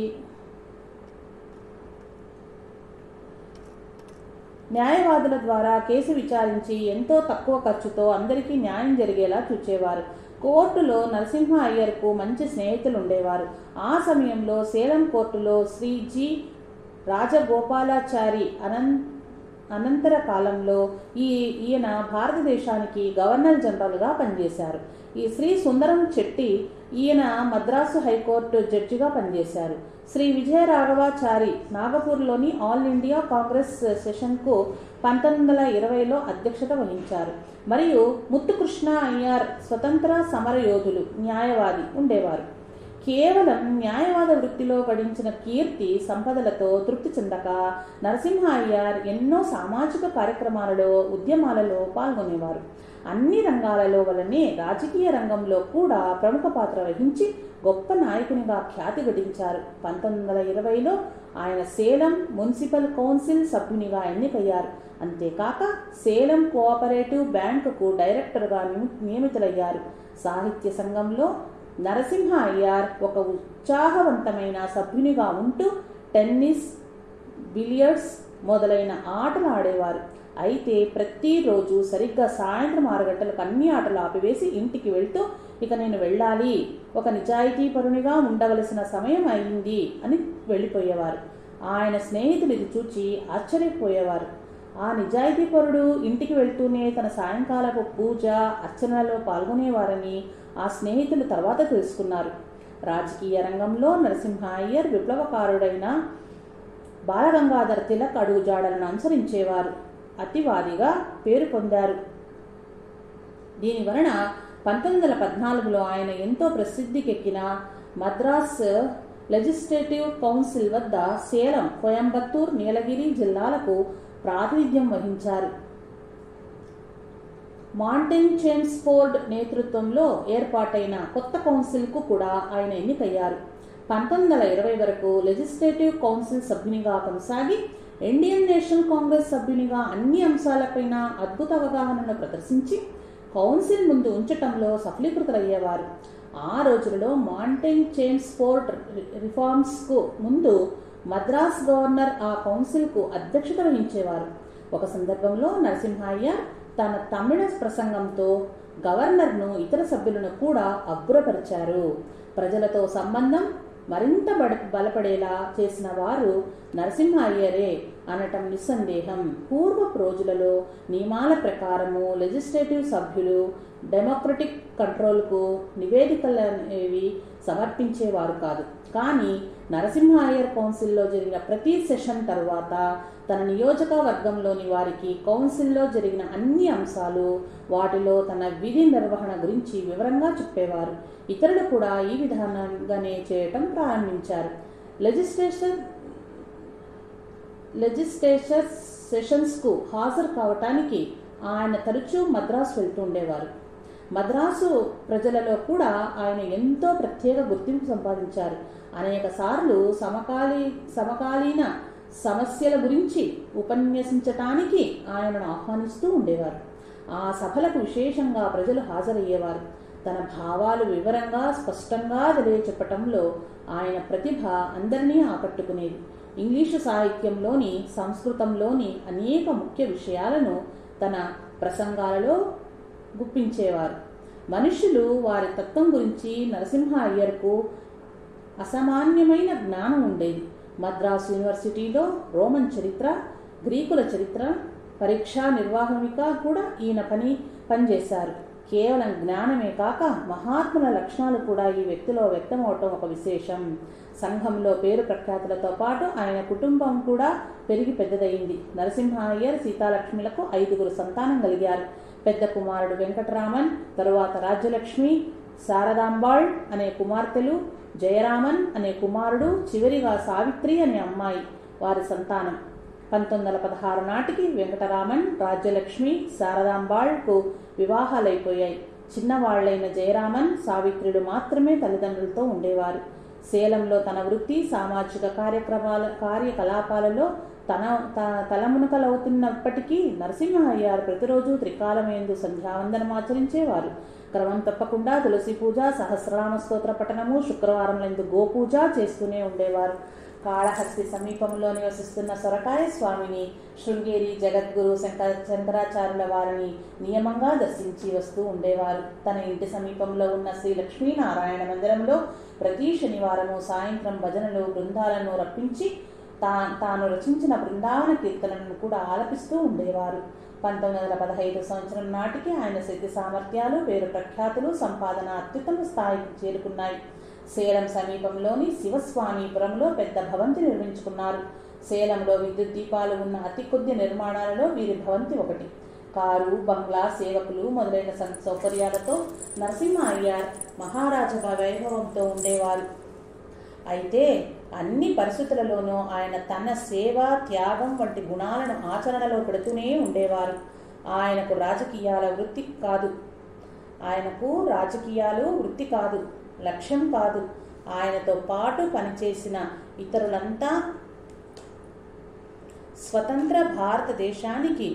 న్యాయవాదుల ద్వారా కేసు విచారించి ఎంతో తక్కువ ఖర్చుతో అందరికీ న్యాయం జరిగేలా చూచేవారు. కోర్టులో నరసింహ అయ్యర్కు మంచి స్నేహితులు ఉండేవారు. ఆ సమయంలో సేలం కోర్టులో శ్రీ జి రాజగోపాలాచారి అనంత అనంతర కాలంలో ఈ ఈయన భారతదేశానికి గవర్నర్ జనరల్గా పనిచేశారు. ఈ శ్రీ సుందరం చెట్టి ఈయన మద్రాసు హైకోర్టు జడ్జిగా పనిచేశారు. శ్రీ విజయరాఘవాచారి నాగపూర్లోని ఆల్ ఇండియా కాంగ్రెస్ సెషన్కు పంతొమ్మిది వందల ఇరవైలో అధ్యక్షత వహించారు. మరియు ముత్తుకృష్ణ అయ్యర్ స్వతంత్ర సమరయోధులు, న్యాయవాది ఉండేవారు. కేవలం న్యాయవాద వృత్తిలో గడించిన కీర్తి సంపదలతో తృప్తి చెందక నరసింహ అయ్యర్ ఎన్నో సామాజిక కార్యక్రమాలలో, ఉద్యమాలలో పాల్గొనేవారు. అన్ని రంగాలలో వలనే రాజకీయ రంగంలో కూడా ప్రముఖ పాత్ర వహించి గొప్ప నాయకునిగా ఖ్యాతి గడించారు. పంతొమ్మిది వందల ఇరవైలో ఆయన సేలం మున్సిపల్ కౌన్సిల్ సభ్యునిగా ఎన్నికయ్యారు. అంతేకాక సేలం కోఆపరేటివ్ బ్యాంకుకు డైరెక్టర్గా నియమితులయ్యారు. సాహిత్య సంఘంలో నరసింహ అయ్యర్ ఒక ఉత్సాహవంతమైన సభ్యునిగా ఉంటూ టెన్నిస్, బిలియర్డ్స్ మొదలైన ఆటలు ఆడేవారు. అయితే ప్రతిరోజు సరిగ్గా సాయంత్రం ఆరు గంటలకు అన్ని ఆటలు ఆపివేసి ఇంటికి వెళ్తూ, ఇక నేను వెళ్ళాలి, ఒక నిజాయితీపరునిగా ఉండవలసిన సమయం అయింది అని వెళ్ళిపోయేవారు. ఆయన స్నేహితులు ఇది చూచి ఆశ్చర్యపోయేవారు. ఆ నిజాయితీపరుడు ఇంటికి వెళ్తూనే తన సాయంకాలపు పూజ అర్చనలో పాల్గొనేవారని ఆ స్నేహితులు తర్వాత తెలుసుకున్నారు. రాజకీయ రంగంలో నరసింహ అయ్యర్ విప్లవకారుడైన బాలగంగాధర తిలక్ అడుగుజాడలను అనుసరించేవారు. అతివాదిగా పేరు పొందారు. దీని వలన పంతొమ్మిది వందల పద్నాలుగులో ఆయన ఎంతో ప్రసిద్ధికెక్కిన మద్రాస్ లెజిస్లేటివ్ కౌన్సిల్ వద్ద సేలం, కోయంబత్తూర్, నీలగిరి జిల్లాలకు ప్రాతినిధ్యం వహించారు. మార్టిన్ చేమ్స్ఫోర్డ్ నేతృత్వంలో ఏర్పాటైన కొత్త కౌన్సిల్కు కూడా ఆయన ఎన్నికయ్యారు. పంతొమ్మిది వందల ఇరవై వరకు లెజిస్లేటివ్ కౌన్సిల్ సభ్యునిగా కొనసాగి ఇండియన్ నేషనల్ కాంగ్రెస్ సభ్యునిగా అన్ని అంశాలపైన అద్భుత అవగాహనను ప్రదర్శించి కౌన్సిల్ ముందు ఉంచటంలో సఫలీకృతులయ్యేవారు. ఆ రోజులలో మార్టిన్ చేమ్స్ఫోర్డ్ రిఫార్మ్స్కు ముందు మద్రాస్ గవర్నర్ ఆ కౌన్సిల్కు అధ్యక్షత వహించేవారు. ఒక సందర్భంలో నరసింహ అయ్యర్ తన తమిళ ప్రసంగంతో గవర్నర్ను, ఇతర సభ్యులను కూడా అబ్బురపరిచారు. ప్రజలతో సంబంధం మరింత బడ బలపడేలా చేసిన వారు నరసింహ అయ్యరే అనటం నిస్సందేహం. పూర్వపు రోజులలో నియమాల ప్రకారము లెజిస్లేటివ్ సభ్యులు డెమోక్రటిక్ కంట్రోల్కు నివేదికలనేవి సమర్పించేవారు కాదు. కానీ నరసింహ అయ్యర్ కౌన్సిల్లో జరిగిన ప్రతి సెషన్ తర్వాత తన నియోజకవర్గంలోని వారికి కౌన్సిల్లో జరిగిన అన్ని అంశాలు, వాటిలో తన విధి నిర్వహణ గురించి వివరంగా చెప్పేవారు. ఇతరులు కూడా ఈ విధానంగానే చేయటం ప్రారంభించారు. లెజిస్లేషన్ లెజిస్లేచర్ సెషన్స్కు హాజరు కావటానికి ఆయన తరచూ మద్రాసు వెళ్తూ ఉండేవారు. మద్రాసు ప్రజలలో కూడా ఆయన ఎంతో ప్రత్యేక గుర్తింపు సంపాదించారు. అనేక సార్లు సమకాలీ సమకాలీన సమస్యల గురించి ఉపన్యసించటానికి ఆయనను ఆహ్వానిస్తూ ఉండేవారు. ఆ సభలకు విశేషంగా ప్రజలు హాజరయ్యేవారు. తన భావాలు వివరంగా స్పష్టంగా తెలియచెప్పటంలో ఆయన ప్రతిభ అందరినీ ఆకట్టుకునేది. ఇంగ్లీషు సాహిత్యంలోని, సంస్కృతంలోని అనేక ముఖ్య విషయాలను తన ప్రసంగాలలో గుప్పించేవారు. మనుషులు వారి తత్వం గురించి నరసింహ అయ్యర్కు అసామాన్యమైన జ్ఞానం ఉండేది. మద్రాసు యూనివర్సిటీలో రోమన్ చరిత్ర, గ్రీకుల చరిత్ర పరీక్షా నిర్వాహమిగా కూడా ఈయన పని పనిచేశారు. కేవలం జ్ఞానమే కాక మహాత్ముల లక్షణాలు కూడా ఈ వ్యక్తిలో వ్యక్తమవటం ఒక విశేషం. సంఘంలో పేరు ప్రఖ్యాతులతో పాటు ఆయన కుటుంబం కూడా పెరిగి పెద్దదయింది. నరసింహ అయ్యర్ సీతాలక్ష్మిలకు ఐదుగురు సంతానం కలిగారు. పెద్ద కుమారుడు వెంకటరామన్, తరువాత రాజ్యలక్ష్మి, శారదాంబాళ్ అనే కుమార్తెలు, జయరామన్ అనే కుమారుడు, చివరిగా సావిత్రి అనే అమ్మాయి వారి సంతానం. పంతొమ్మిది వందల పదహారు నాటికి వెంకటరామన్, రాజ్యలక్ష్మి, శారదాంబాళ్కు వివాహాలైపోయాయి. చిన్నవాళ్లైన జయరామన్, సావిత్రులు మాత్రమే తల్లిదండ్రులతో ఉండేవారు. సేలంలో తన వృత్తి, సామాజిక కార్యక్రమాల కార్యకలాపాలలో తన తలమునకలవుతున్నప్పటికీ నరసింహ అయ్యర్ ప్రతిరోజు త్రికాలమేందు సంధ్యావందనం ఆచరించేవారు. క్రమం తప్పకుండా తులసి పూజ, సహస్రనామ స్తోత్ర పఠనము, శుక్రవారంలందు గోపూజ చేస్తూనే ఉండేవారు. కాళహస్తి సమీపంలో నివసిస్తున్న సొరకాయ స్వామిని, శృంగేరి జగద్గురు శంకర శంకరాచార్యుల వారిని నియమంగా దర్శించి వస్తూ ఉండేవారు. తన ఇంటి సమీపంలో ఉన్న శ్రీ లక్ష్మీనారాయణ మందిరంలో ప్రతి శనివారము సాయంత్రం భజనలు బృందాలను రప్పించి తా తాను రచించిన బృందావన కీర్తనలను కూడా ఆలపిస్తూ ఉండేవారు. పంతొమ్మిది వందల పదహైదు సంవత్సరం నాటికి ఆయన శక్తి సామర్థ్యాలు, పేరు ప్రఖ్యాతులు, సంపాదన అత్యుత్తమ స్థాయికి చేరుకున్నాయి. సేలం సమీపంలోని శివస్వామిపురంలో పెద్ద భవంతి నిర్మించుకున్నారు. సేలంలో విద్యుత్ దీపాలు ఉన్న అతి కొద్ది నిర్మాణాలలో వీరి భవంతి ఒకటి. కారు, బంగ్లా, సేవకులు మొదలైన సౌకర్యాలతో నరసింహ అయ్యర్ మహారాజుగా వైభవంతో ఉండేవారు. అయితే అన్ని పరిస్థితులలోనూ ఆయన తన సేవ, త్యాగం వంటి గుణాలను ఆచరణలో పెడుతూనే ఉండేవారు. ఆయనకు రాజకీయాల వృత్తి కాదు ఆయనకు రాజకీయాలు వృత్తి కాదు లక్ష్యం కాదు. ఆయనతో పాటు పనిచేసిన ఇతరులంతా స్వతంత్ర భారతదేశానికి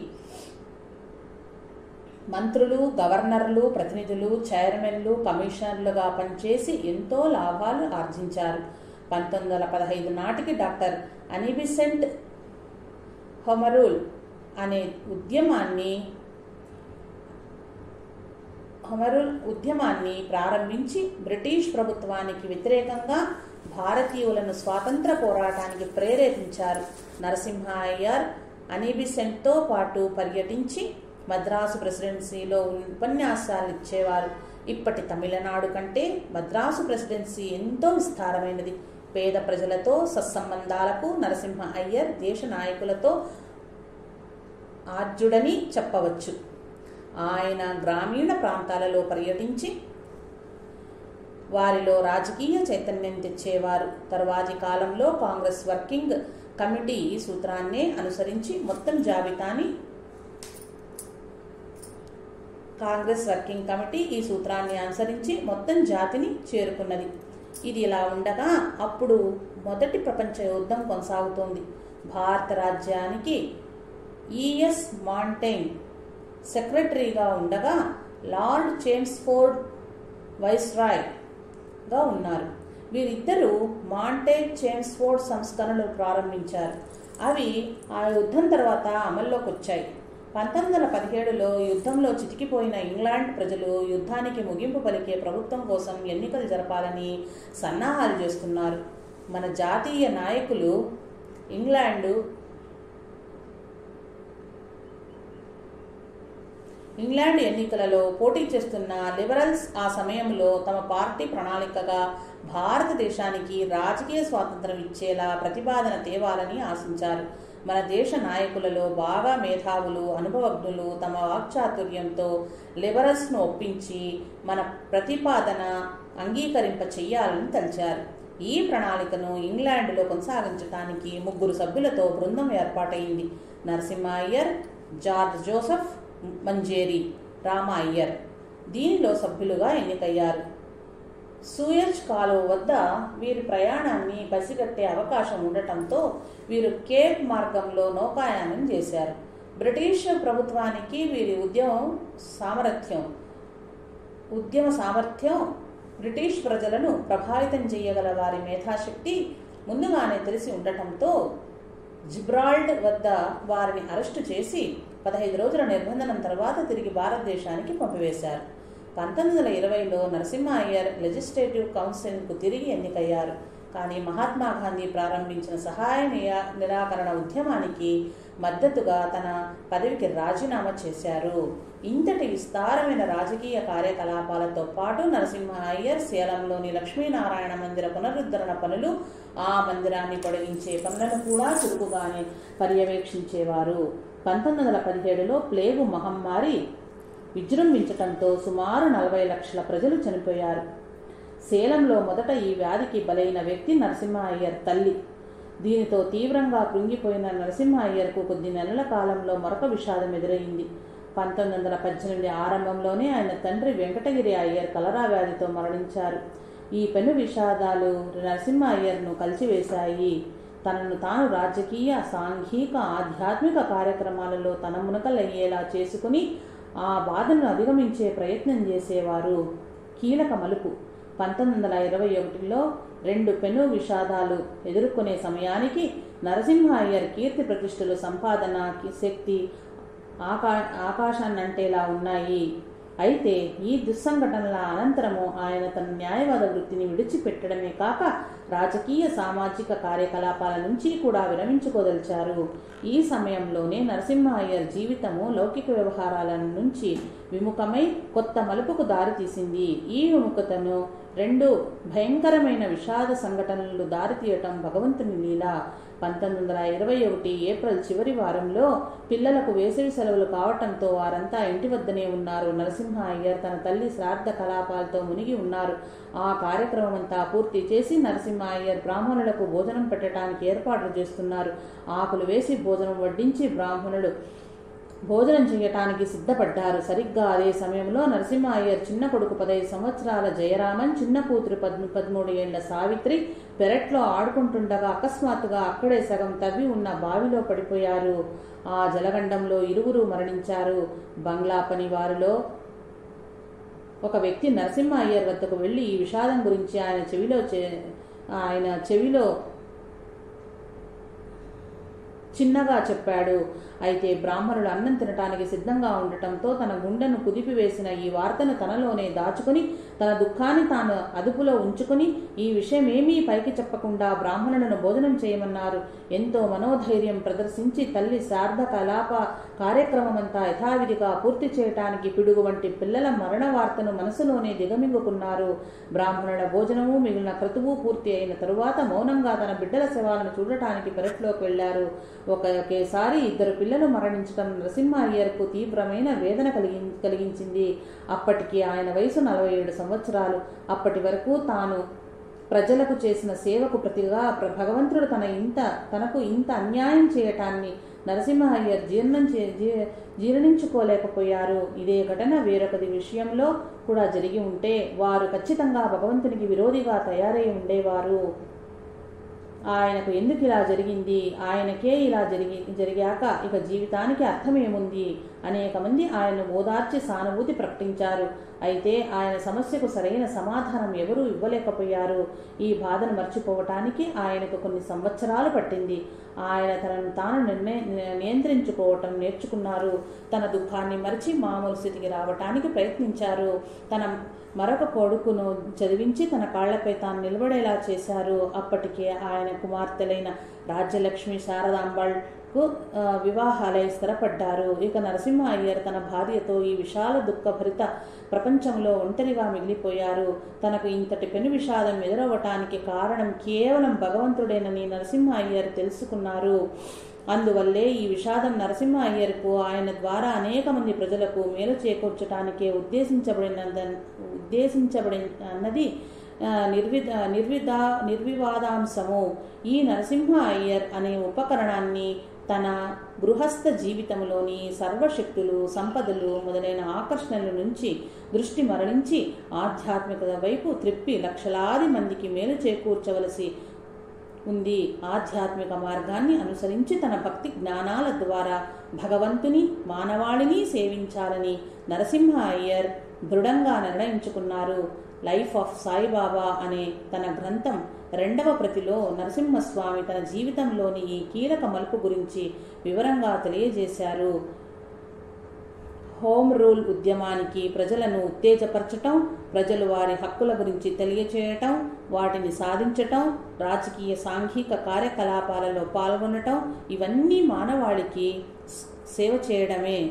మంత్రులు, గవర్నర్లు, ప్రతినిధులు, చైర్మన్లు, కమిషనర్లుగా పనిచేసి ఎంతో లాభాలు ఆర్జించారు. పంతొమ్మిది వందల పదహైదు నాటికి డాక్టర్ అనిబిసెంట్ హొమరూల్ అనే ఉద్యమాన్ని హొమరూల్ ఉద్యమాన్ని ప్రారంభించి బ్రిటిష్ ప్రభుత్వానికి వ్యతిరేకంగా భారతీయులను స్వాతంత్ర పోరాటానికి ప్రేరేపించారు. నరసింహ అయ్యర్ అనిబిసెంట్తో పాటు పర్యటించి మద్రాసు ప్రెసిడెన్సీలో ఉపన్యాసాలు ఇచ్చేవారు. ఇప్పటి తమిళనాడు కంటే మద్రాసు ప్రెసిడెన్సీ ఎంతో విస్తారమైనది. పేద ప్రజలతో సత్సంబంధాలకు నరసింహ అయ్యర్ దేశ నాయకులతో ఆద్యుడని చెప్పవచ్చు. ఆయన గ్రామీణ ప్రాంతాలలో పర్యటించి వారిలో రాజకీయ చైతన్యం తెచ్చేవారు. తరువాతి కాలంలో కాంగ్రెస్ వర్కింగ్ కమిటీ ఈ సూత్రాన్నే అనుసరించి మొత్తం జాబితాని కాంగ్రెస్ వర్కింగ్ కమిటీ ఈ సూత్రాన్ని అనుసరించి మొత్తం జాతిని చేరుకున్నది. ఇది ఇలా ఉండగా అప్పుడు మొదటి ప్రపంచ యుద్ధం కొనసాగుతోంది. భారత రాజ్యానికి ఈఎస్ మాంటైన్ సెక్రటరీగా ఉండగా లార్డ్ చేమ్స్ఫోర్డ్ వైస్రాయ్గా ఉన్నారు. వీరిద్దరూ మాంటైన్ చేమ్స్ఫోర్డ్ సంస్కరణలు ప్రారంభించారు. అవి ఆ యుద్ధం తర్వాత అమల్లోకి వచ్చాయి. పంతొమ్మిది వందల పదిహేడులో యుద్ధంలో చితికిపోయిన ఇంగ్లాండ్ ప్రజలు యుద్ధానికి ముగింపు పలికే ప్రభుత్వం కోసం ఎన్నికలు జరపాలని సన్నాహాలు చేస్తున్నారు. మన జాతీయ నాయకులు ఇంగ్లాండు ఇంగ్లాండ్ ఎన్నికలలో పోటీ చేస్తున్న లిబరల్స్ ఆ సమయంలో తమ పార్టీ ప్రణాళికగా భారతదేశానికి రాజకీయ స్వాతంత్రం ఇచ్చేలా ప్రతిపాదన తేవాలని ఆశించారు. మన దేశ నాయకులలో బాగా మేధావులు, అనుభవజ్ఞులు తమ వాక్చాతుర్యంతో లిబరల్స్ను ఒప్పించి మన ప్రతిపాదన అంగీకరింప చెయ్యాలని తలిచారు. ఈ ప్రణాళికను ఇంగ్లాండ్లో కొనసాగించడానికి ముగ్గురు సభ్యులతో బృందం ఏర్పాటైంది. నరసింహ అయ్యర్, జార్జ్ జోసెఫ్, మంజేరి రామ అయ్యర్ దీనిలో సభ్యులుగా ఎన్నికయ్యారు. సూయజ్ కాలువ వద్ద వీరి ప్రయాణాన్ని పసిగట్టే అవకాశం ఉండటంతో వీరు కేప్ మార్గంలో నౌకాయానం చేశారు. బ్రిటిష్ ప్రభుత్వానికి వీరి ఉద్యమం సామర్థ్యం ఉద్యమ సామర్థ్యం బ్రిటిష్ ప్రజలను ప్రభావితం చేయగల వారి మేధాశక్తి ముందుగానే తెలిసి ఉండటంతో జిబ్రాల్డ్ వద్ద వారిని అరెస్టు చేసి పదహైదు రోజుల నిర్బంధనం తర్వాత తిరిగి భారతదేశానికి పంపివేశారు. పంతొమ్మిది వందల ఇరవైలో నరసింహ అయ్యర్ లెజిస్లేటివ్ కౌన్సిల్కు తిరిగి ఎన్నికయ్యారు. కానీ మహాత్మా గాంధీ ప్రారంభించిన సహాయ నిరాకరణ ఉద్యమానికి మద్దతుగా తన పదవికి రాజీనామా చేశారు. ఇంతటి విస్తారమైన రాజకీయ కార్యకలాపాలతో పాటు నరసింహ అయ్యర్ సేలంలోని లక్ష్మీనారాయణ మందిర పునరుద్ధరణ పనులు, ఆ మందిరాన్ని పొడిగించే పనులను కూడా చురుకుగానే పర్యవేక్షించేవారు. పంతొమ్మిది వందల పదిహేడులో ప్లేగు మహమ్మారి విజృంభించటంతో సుమారు నలభై లక్షల ప్రజలు చనిపోయారు. సేలంలో మొదట ఈ వ్యాధికి బలైన వ్యక్తి నరసింహ అయ్యర్ తల్లి. దీనితో తీవ్రంగా కృంగిపోయిన నరసింహ అయ్యర్కు కొద్ది నెలల కాలంలో మరొక విషాదం ఎదురైంది. పంతొమ్మిది వందల పద్దెనిమిది ఆరంభంలోనే ఆయన తండ్రి వెంకటగిరి అయ్యర్ కలరా వ్యాధితో మరణించారు. ఈ పెను విషాదాలు నరసింహ అయ్యర్ను కలిచివేశాయి. తనను తాను రాజకీయ, సాంఘిక, ఆధ్యాత్మిక కార్యక్రమాలలో తన మునకలయ్యేలా చేసుకుని ఆ బాధను అధిగమించే ప్రయత్నం చేసేవారు. కీలక మలుపు పంతొమ్మిది వందల ఇరవై ఒకటిలో రెండు పెను విషాదాలు ఎదుర్కొనే సమయానికి నరసింహ అయ్యర్ కీర్తి ప్రతిష్టలు, సంపాదన శక్తి ఆకా ఆకాశాన్నంటేలా ఉన్నాయి. అయితే ఈ దుస్సంఘటనల అనంతరము ఆయన తన న్యాయవాద వృత్తిని విడిచిపెట్టడమే కాక రాజకీయ, సామాజిక కార్యకలాపాల నుంచి కూడా విరమించుకోదలిచారు. ఈ సమయంలోనే నరసింహ అయ్యర్ జీవితము లౌకిక వ్యవహారాల నుంచి విముఖమై కొత్త మలుపుకు దారితీసింది. ఈ విముఖతను రెండు భయంకరమైన విషాద సంఘటనలు దారితీయటం భగవంతుని లీల. పంతొమ్మిది వందల ఇరవై ఒకటి ఏప్రిల్ చివరి వారంలో పిల్లలకు వేసవి సెలవులు కావటంతో వారంతా ఇంటి వద్దనే ఉన్నారు. నరసింహ అయ్యర్ తన తల్లి శ్రాద్ధ కలాపాలతో మునిగి ఉన్నారు. ఆ కార్యక్రమం అంతా పూర్తి చేసి నరసింహ అయ్యర్ బ్రాహ్మణులకు భోజనం పెట్టడానికి ఏర్పాట్లు చేస్తున్నారు. ఆకులు వేసి భోజనం వడ్డించి బ్రాహ్మణుడు భోజనం చేయటానికి సిద్ధపడ్డారు. సరిగ్గా అదే సమయంలో నరసింహ అయ్యర్ చిన్న కొడుకు పదహైదు సంవత్సరాల జయరామన్, చిన్న కూతురు పద్ పదమూడు ఏళ్ల సావిత్రి పెరట్లో ఆడుకుంటుండగా అకస్మాత్తుగా అక్కడే సగం తవ్వి ఉన్న బావిలో పడిపోయారు. ఆ జలగండంలో ఇరువురు మరణించారు. బంగ్లా పని వారిలో ఒక వ్యక్తి నరసింహ అయ్యర్ వద్దకు వెళ్ళి ఈ విషాదం గురించి ఆయన చెవిలో ఆయన చెవిలో చిన్నగా చెప్పాడు. అయితే బ్రాహ్మణుడు అన్నం తినటానికి సిద్ధంగా ఉండటంతో తన గుండెను కుదిపివేసిన ఈ వార్తను తనలోనే దాచుకుని తన దుఃఖాన్ని తాను అదుపులో ఉంచుకుని ఈ విషయం ఏమీ పైకి చెప్పకుండా బ్రాహ్మణులను భోజనం చేయమన్నారు. ఎంతో మనోధైర్యం ప్రదర్శించి తల్లి శ్రాద్ధ కలాప కార్యక్రమమంతా యథావిధిగా పూర్తి చేయటానికి పిడుగు వంటి పిల్లల మరణ వార్తను మనసులోనే దిగమింగుకున్నారు. బ్రాహ్మణుల భోజనము మిగిలిన క్రతువు పూర్తి అయిన తరువాత మౌనంగా తన బిడ్డల శవాలను చూడటానికి పెరట్లోకి వెళ్లారు. ఒకేసారి ఇద్దరు పిల్లలు మరణించడం నరసింహ అయ్యర్కు తీవ్రమైన వేదన కలిగి కలిగించింది అప్పటికి ఆయన వయసు నలభై ఏడు సంవత్సరాలు. అప్పటి వరకు తాను ప్రజలకు చేసిన సేవకు ప్రతిగా భగవంతుడు తన ఇంత తనకు ఇంత అన్యాయం చేయటాన్ని నరసింహ అయ్యర్ జీర్ణం జీర్ణించుకోలేకపోయారు. ఇదే ఘటన వేరొకది విషయంలో కూడా జరిగి ఉంటే వారు ఖచ్చితంగా భగవంతునికి విరోధిగా తయారై ఉండేవారు. ఆయనకు ఎందుకు ఇలా జరిగింది, ఆయనకే ఇలా జరిగి జరిగాక ఇక జీవితానికి అర్థమేముంది? అనేక మంది ఆయనను ఓదార్చి సానుభూతి ప్రకటించారు. అయితే ఆయన సమస్యకు సరైన సమాధానం ఎవరూ ఇవ్వలేకపోయారు. ఈ బాధను మర్చిపోవటానికి ఆయనకు కొన్ని సంవత్సరాలు పట్టింది. ఆయన తనను తాను నిర్ణయ నియంత్రించుకోవటం నేర్చుకున్నారు. తన దుఃఖాన్ని మరిచి మామూలు స్థితికి రావటానికి ప్రయత్నించారు. తన మరొక కొడుకును చదివించి తన కాళ్లపై తాను నిలబడేలా చేశారు. అప్పటికే ఆయన కుమార్తెలైన రాజ్యలక్ష్మి శారదాంబాళ్కు వివాహాలై స్థిరపడ్డారు. ఇక నరసింహ అయ్యర్ తన భార్యతో ఈ విశాల దుఃఖభరిత ప్రపంచంలో ఒంటరిగా మిగిలిపోయారు. తనకు ఇంతటి పెను విషాదం ఎదురవ్వటానికి కారణం కేవలం భగవంతుడేనని నరసింహ అయ్యర్ తెలుసుకున్నారు. అందువల్లే ఈ విషాదం నరసింహ అయ్యర్కు ఆయన ద్వారా అనేక మంది ప్రజలకు మేలు చేకూర్చడానికే ఉద్దేశించబడిన ఉద్దేశించబడి అన్నది నిర్విద నిర్విదా నిర్వివాదాంశము. ఈ నరసింహ అయ్యర్ అనే ఉపకరణాన్ని తన గృహస్థ జీవితంలోని సర్వశక్తులు, సంపదలు మొదలైన ఆకర్షణల నుంచి దృష్టి మరలించి ఆధ్యాత్మికత వైపు త్రిప్పి లక్షలాది మందికి మేలు చేకూర్చవలసి ఉంది. ఆధ్యాత్మిక మార్గాన్ని అనుసరించి తన భక్తి జ్ఞానాల ద్వారా భగవంతుని, మానవాళిని సేవించాలని నరసింహ అయ్యర్ దృఢంగా నిర్ణయించుకున్నారు. లైఫ్ ఆఫ్ సాయిబాబా అనే తన గ్రంథం రెండవ ప్రతిలో నరసింహస్వామి తన జీవితంలోని ఈ కీలక మలుపు గురించి వివరంగా తెలియజేశారు. హోమ్ రూల్ ఉద్యమానికి ప్రజలను ఉత్తేజపరచటం, ప్రజలు వారి హక్కుల గురించి తెలియచేయటం, వాటిని సాధించటం, రాజకీయ సాంఘిక కార్యకలాపాలలో పాల్గొనటం ఇవన్నీ మానవాళికి సేవ చేయడమే.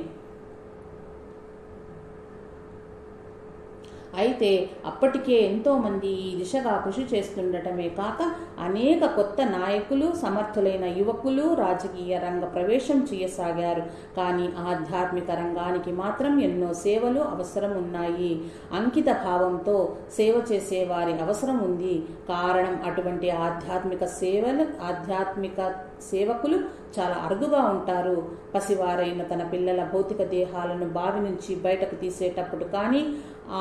అయితే అప్పటికే ఎంతోమంది ఈ దిశగా కృషి చేస్తుండటమే కాక అనేక కొత్త నాయకులు, సమర్థులైన యువకులు రాజకీయ రంగ ప్రవేశం చేయసాగారు. కానీ ఆధ్యాత్మిక రంగానికి మాత్రం ఎన్నో సేవలు అవసరం ఉన్నాయి. అంకిత భావంతో సేవ చేసే వారి అవసరం ఉంది. కారణం అటువంటి ఆధ్యాత్మిక సేవలు ఆధ్యాత్మిక సేవకులు చాలా అరుదుగా ఉంటారు. పసివారైన తన పిల్లల భౌతిక దేహాలను బావి నుంచి బయటకు తీసేటప్పుడు కానీ, ఆ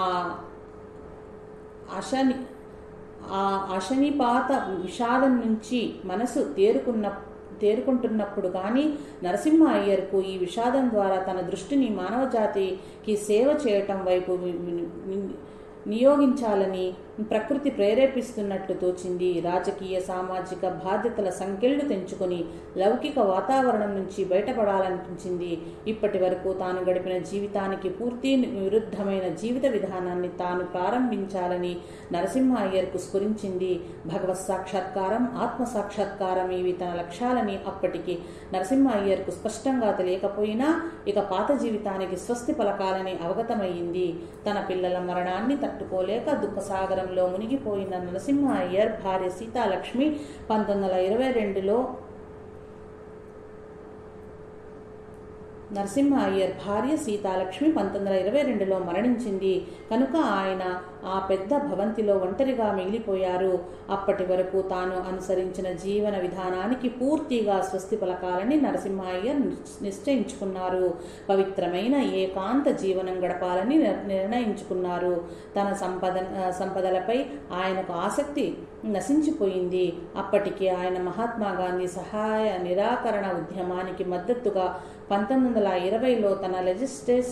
అశని ఆ అశనిపాత విషాదం నుంచి మనసు తేరుకున్న తేరుకుంటున్నప్పుడు కానీ నరసింహ అయ్యర్కు ఈ విషాదం ద్వారా తన దృష్టిని మానవజాతికి సేవ చేయటం వైపు నియోగించాలని ప్రకృతి ప్రేరేపిస్తున్నట్లు తోచింది. రాజకీయ సామాజిక బాధ్యతల సంకెళ్లు తెంచుకొని లౌకిక వాతావరణం నుంచి బయటపడాలనిపించింది. ఇప్పటి వరకు తాను గడిపిన జీవితానికి పూర్తి విరుద్ధమైన జీవిత విధానాన్ని తాను ప్రారంభించాలని నరసింహ అయ్యర్కు స్ఫురించింది. భగవత్ సాక్షాత్కారం, ఆత్మ సాక్షాత్కారం ఇవి తన లక్ష్యాలని అప్పటికి నరసింహ అయ్యర్కు స్పష్టంగా తెలియకపోయినా ఇక పాత జీవితానికి స్వస్తి పలకాలని అవగతమయ్యింది. తన పిల్లల మరణాన్ని తట్టుకోలేక దుఃఖసాగరం లో మునిగిపోయిన నరసింహ అయ్యర్ భార్య సీతాలక్ష్మి పంతొమ్మిది వందల ఇరవై రెండులో నరసింహ అయ్యర్ భార్య సీతాలక్ష్మి పంతొమ్మిది వందల ఇరవై రెండులో మరణించింది కనుక ఆయన ఆ పెద్ద భవంతిలో ఒంటరిగా మిగిలిపోయారు. అప్పటి వరకు తాను అనుసరించిన జీవన విధానానికి పూర్తిగా స్వస్తి పలకాలని నరసింహ అయ్యర్ నిశ్చయించుకున్నారు. పవిత్రమైన ఏకాంత జీవనం గడపాలని నిర్ణయించుకున్నారు. తన సంపద సంపదలపై ఆయనకు ఆసక్తి నశించిపోయింది. అప్పటికే ఆయన మహాత్మా గాంధీ సహాయ నిరాకరణ ఉద్యమానికి మద్దతుగా పంతొమ్మిది వందల ఇరవైలో తన లెజిస్లేస్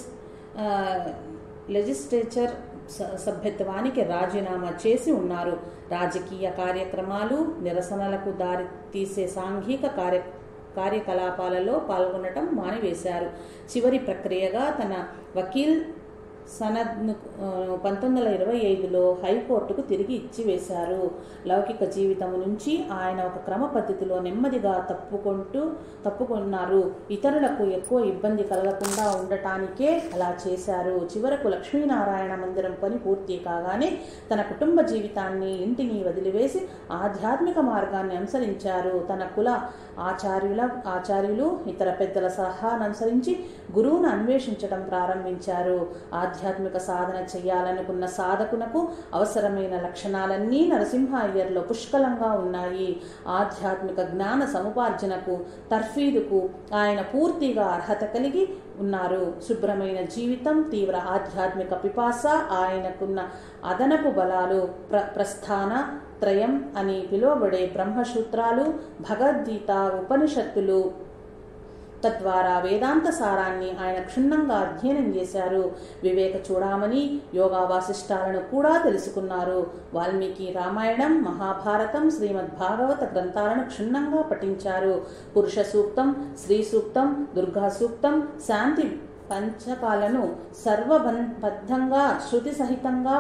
లెజిస్లేచర్ సభ్యత్వానికి రాజీనామా చేసి ఉన్నారు. రాజకీయ కార్యక్రమాలు, నిరసనలకు దారి తీసే సాంఘిక కార్య కార్యకలాపాలలో పాల్గొనటం మానివేశారు. చివరి ప్రక్రియగా తన వకీల్ సనద్ను పంతొమ్మిది వందల ఇరవై ఐదులో హైకోర్టుకు తిరిగి ఇచ్చివేశారు. లౌకిక జీవితం నుంచి ఆయన ఒక క్రమ పద్ధతిలో నెమ్మదిగా తప్పుకుంటూ తప్పుకున్నారు. ఇతరులకు ఎక్కువ ఇబ్బంది కలగకుండా ఉండటానికే అలా చేశారు. చివరకు లక్ష్మీనారాయణ మందిరం పని పూర్తి కాగానే తన కుటుంబ జీవితాన్ని, ఇంటిని వదిలివేసి ఆధ్యాత్మిక మార్గాన్ని అనుసరించారు. తన కుల ఆచార్యుల ఆచార్యులు ఇతర పెద్దల సలహాను అనుసరించి గురువును అన్వేషించడం ప్రారంభించారు. ఆధ్యాత్మిక సాధన చేయాలనుకున్న సాధకునకు అవసరమైన లక్షణాలన్నీ నరసింహ అయ్యర్లో పుష్కలంగా ఉన్నాయి. ఆధ్యాత్మిక జ్ఞాన సముపార్జనకు, తర్ఫీదుకు ఆయన పూర్తిగా అర్హత కలిగి ఉన్నారు. శుభ్రమైన జీవితం, తీవ్ర ఆధ్యాత్మిక పిపాస, ఆయనకున్న అదనపు బలాలు ప్ర ప్రస్థాన త్రయం అని పిలువబడే బ్రహ్మసూత్రాలు, భగవద్గీత, ఉపనిషత్తులు, తద్వారా వేదాంత సారాన్ని ఆయన క్షుణ్ణంగా అధ్యయనం చేశారు. వివేక చూడామణి, యోగా వాసిష్టాలను కూడా తెలుసుకున్నారు. వాల్మీకి రామాయణం, మహాభారతం, శ్రీమద్ భాగవత గ్రంథాలను క్షుణ్ణంగా పఠించారు. పురుష సూక్తం, స్త్రీ సూక్తం, దుర్గా సూక్తం, శాంతి పంచకాలను సర్వబద్ధంగా శృతి సహితంగా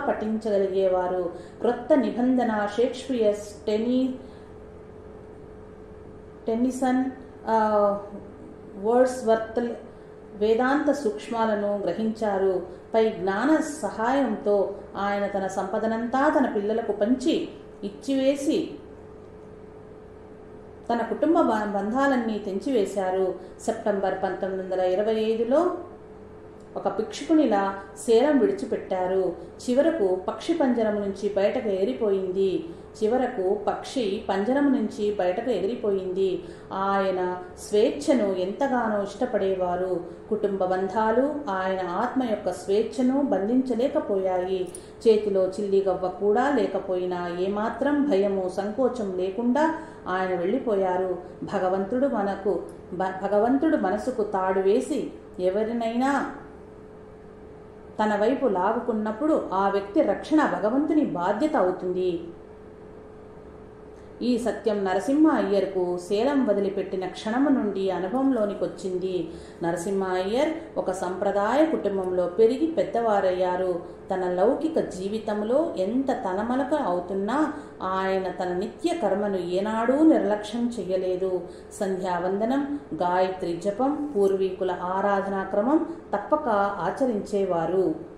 పఠించగలిగేవారు. క్రొత్త నిబంధన, షేక్స్పియర్, స్టెనీ టెన్నిసన్, వర్డ్స్వర్త్ వేదాంత సూక్ష్మాలను గ్రహించారు. పై జ్ఞాన సహాయంతో ఆయన తన సంపదనంతా తన పిల్లలకు పంచి ఇచ్చివేసి తన కుటుంబ బంధాలన్నీ తెంచివేశారు. సెప్టెంబర్ పంతొమ్మిది వందల ఇరవై ఐదులో ఒక భిక్షుకునిలా శరీరం విడిచిపెట్టారు. చివరకు పక్షి పంజరం నుంచి బయటకు ఎగిరిపోయింది చివరకు పక్షి పంజరం నుంచి బయటకు ఎగిరిపోయింది ఆయన స్వేచ్ఛను ఎంతగానో ఇష్టపడేవారు. కుటుంబ బంధాలు ఆయన ఆత్మ యొక్క స్వేచ్ఛను బంధించలేకపోయాయి. చేతిలో చిల్లిగవ్వ కూడా లేకపోయినా ఏమాత్రం భయము సంకోచం లేకుండా ఆయన వెళ్ళిపోయారు. భగవంతుడు మనకు భగవంతుడు మనసుకు తాడు వేసి ఎవరినైనా తన వైపు లాగుకున్నప్పుడు ఆ వ్యక్తి రక్షణ భగవంతుని బాధ్యత అవుతుంది. ఈ సత్యం నరసింహ అయ్యర్కు సేలం వదిలిపెట్టిన క్షణము నుండి అనుభవంలోనికి వచ్చింది. నరసింహ అయ్యర్ ఒక సంప్రదాయ కుటుంబంలో పెరిగి పెద్దవారయ్యారు. తన లౌకిక జీవితంలో ఎంత తలమలక అవుతున్నా ఆయన తన నిత్య కర్మను ఏనాడూ నిర్లక్ష్యం చెయ్యలేదు. సంధ్యావందనం, గాయత్రి జపం, పూర్వీకుల ఆరాధనా క్రమం తప్పక ఆచరించేవారు.